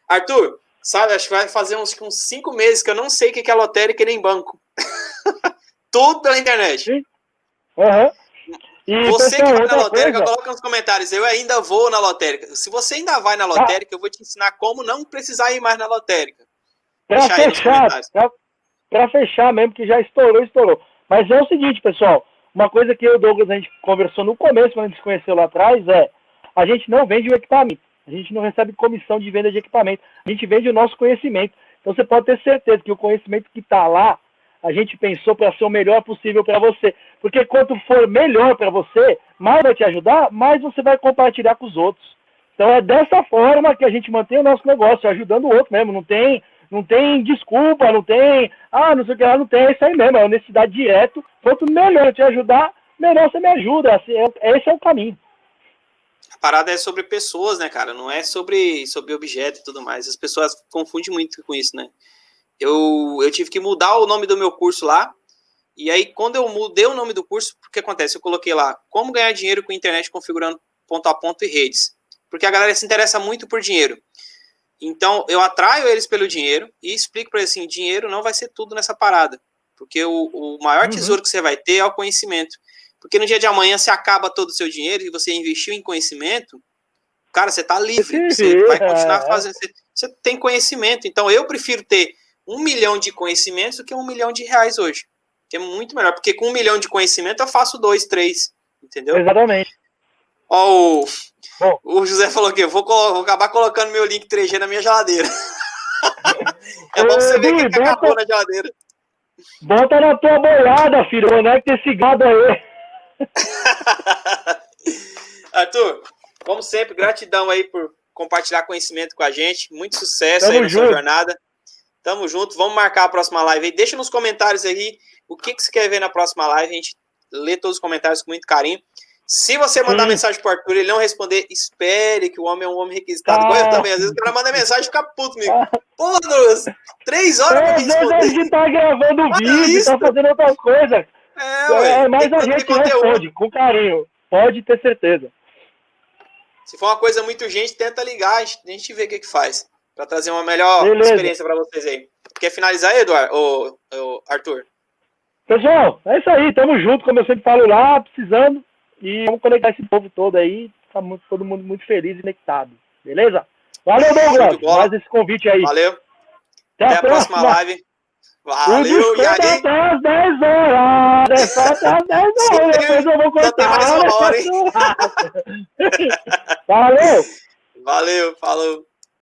Arthur, sabe, acho que vai fazer uns, uns cinco meses que eu não sei o que é lotérica nem banco. Tudo pela internet. Sim. Uhum. E, você pessoal, que vai na lotérica, coisa... coloca nos comentários. Eu ainda vou na lotérica. Se você ainda vai na lotérica, ah. eu vou te ensinar como não precisar ir mais na lotérica. Pra fechar, pra, pra fechar mesmo, que já estourou, estourou. Mas é o seguinte, pessoal. Uma coisa que eu e o Douglas, a gente conversou no começo, quando a gente se conheceu lá atrás, é a gente não vende o equipamento. A gente não recebe comissão de venda de equipamento. A gente vende o nosso conhecimento. Então você pode ter certeza que o conhecimento que está lá, a gente pensou para ser o melhor possível para você. Porque quanto for melhor para você, mais vai te ajudar, mais você vai compartilhar com os outros. Então é dessa forma que a gente mantém o nosso negócio, ajudando o outro mesmo. Não tem, não tem desculpa, não tem, ah, não sei o que lá, não tem, é isso aí mesmo, é honestidade direto. Quanto melhor eu te ajudar, melhor você me ajuda. Esse é o caminho. A parada é sobre pessoas, né, cara? Não é sobre, sobre objeto e tudo mais. As pessoas confundem muito com isso, né? Eu, eu tive que mudar o nome do meu curso lá. E aí, quando eu mudei o nome do curso, o que acontece? Eu coloquei lá, como ganhar dinheiro com internet configurando ponto a ponto e redes. Porque a galera se interessa muito por dinheiro. Então, eu atraio eles pelo dinheiro e explico para eles assim, dinheiro não vai ser tudo nessa parada. Porque o, o maior uhum. tesouro que você vai ter é o conhecimento. Porque no dia de amanhã você acaba todo o seu dinheiro e você investiu em conhecimento, cara, você tá livre. Você vai continuar fazendo. Você, você tem conhecimento. Então, eu prefiro ter um milhão de conhecimentos do que um milhão de reais hoje. Que é muito melhor. Porque com um milhão de conhecimento eu faço dois, três. Entendeu? Exatamente. Ó, o, o José falou que eu vou, vou acabar colocando meu link três G na minha geladeira. É bom você ver o que acabou na geladeira. Bota na tua boiada, filho. Conecta esse gado aí. Arthur, como sempre, gratidão aí por compartilhar conhecimento com a gente. Muito sucesso Tamo aí na junto. sua jornada. Tamo junto. Vamos marcar a próxima live aí. Deixa nos comentários aí o que, que você quer ver na próxima live. A gente lê todos os comentários com muito carinho. Se você mandar Sim. mensagem pro Arthur e ele não responder, espere que o homem é um homem requisitado. Ah. Igual eu também. Às vezes o cara manda mensagem e fica puto comigo. Ah. Pô, Douglas, três horas pra me responder. A gente tá gravando vídeo, tá fazendo outras coisas. É, ué, é, mas a gente responde com carinho. Pode ter certeza. Se for uma coisa muito urgente, tenta ligar, a gente, a gente vê o que que faz. Pra trazer uma melhor Beleza. experiência pra vocês aí. Quer finalizar, Eduardo? Ou, ou Arthur? Pessoal, é isso aí. Tamo junto, como eu sempre falo lá, precisando. E vamos conectar esse povo todo aí. Tá muito, todo mundo muito feliz e conectado. Beleza? Valeu, Douglas. Mais esse convite aí. Valeu. Até, Até a, a próxima live. Valeu, e aí? Até às dez horas. É só até às dez horas. Depois eu vou contar. Tem mais uma hora, hein? Valeu. Valeu, falou.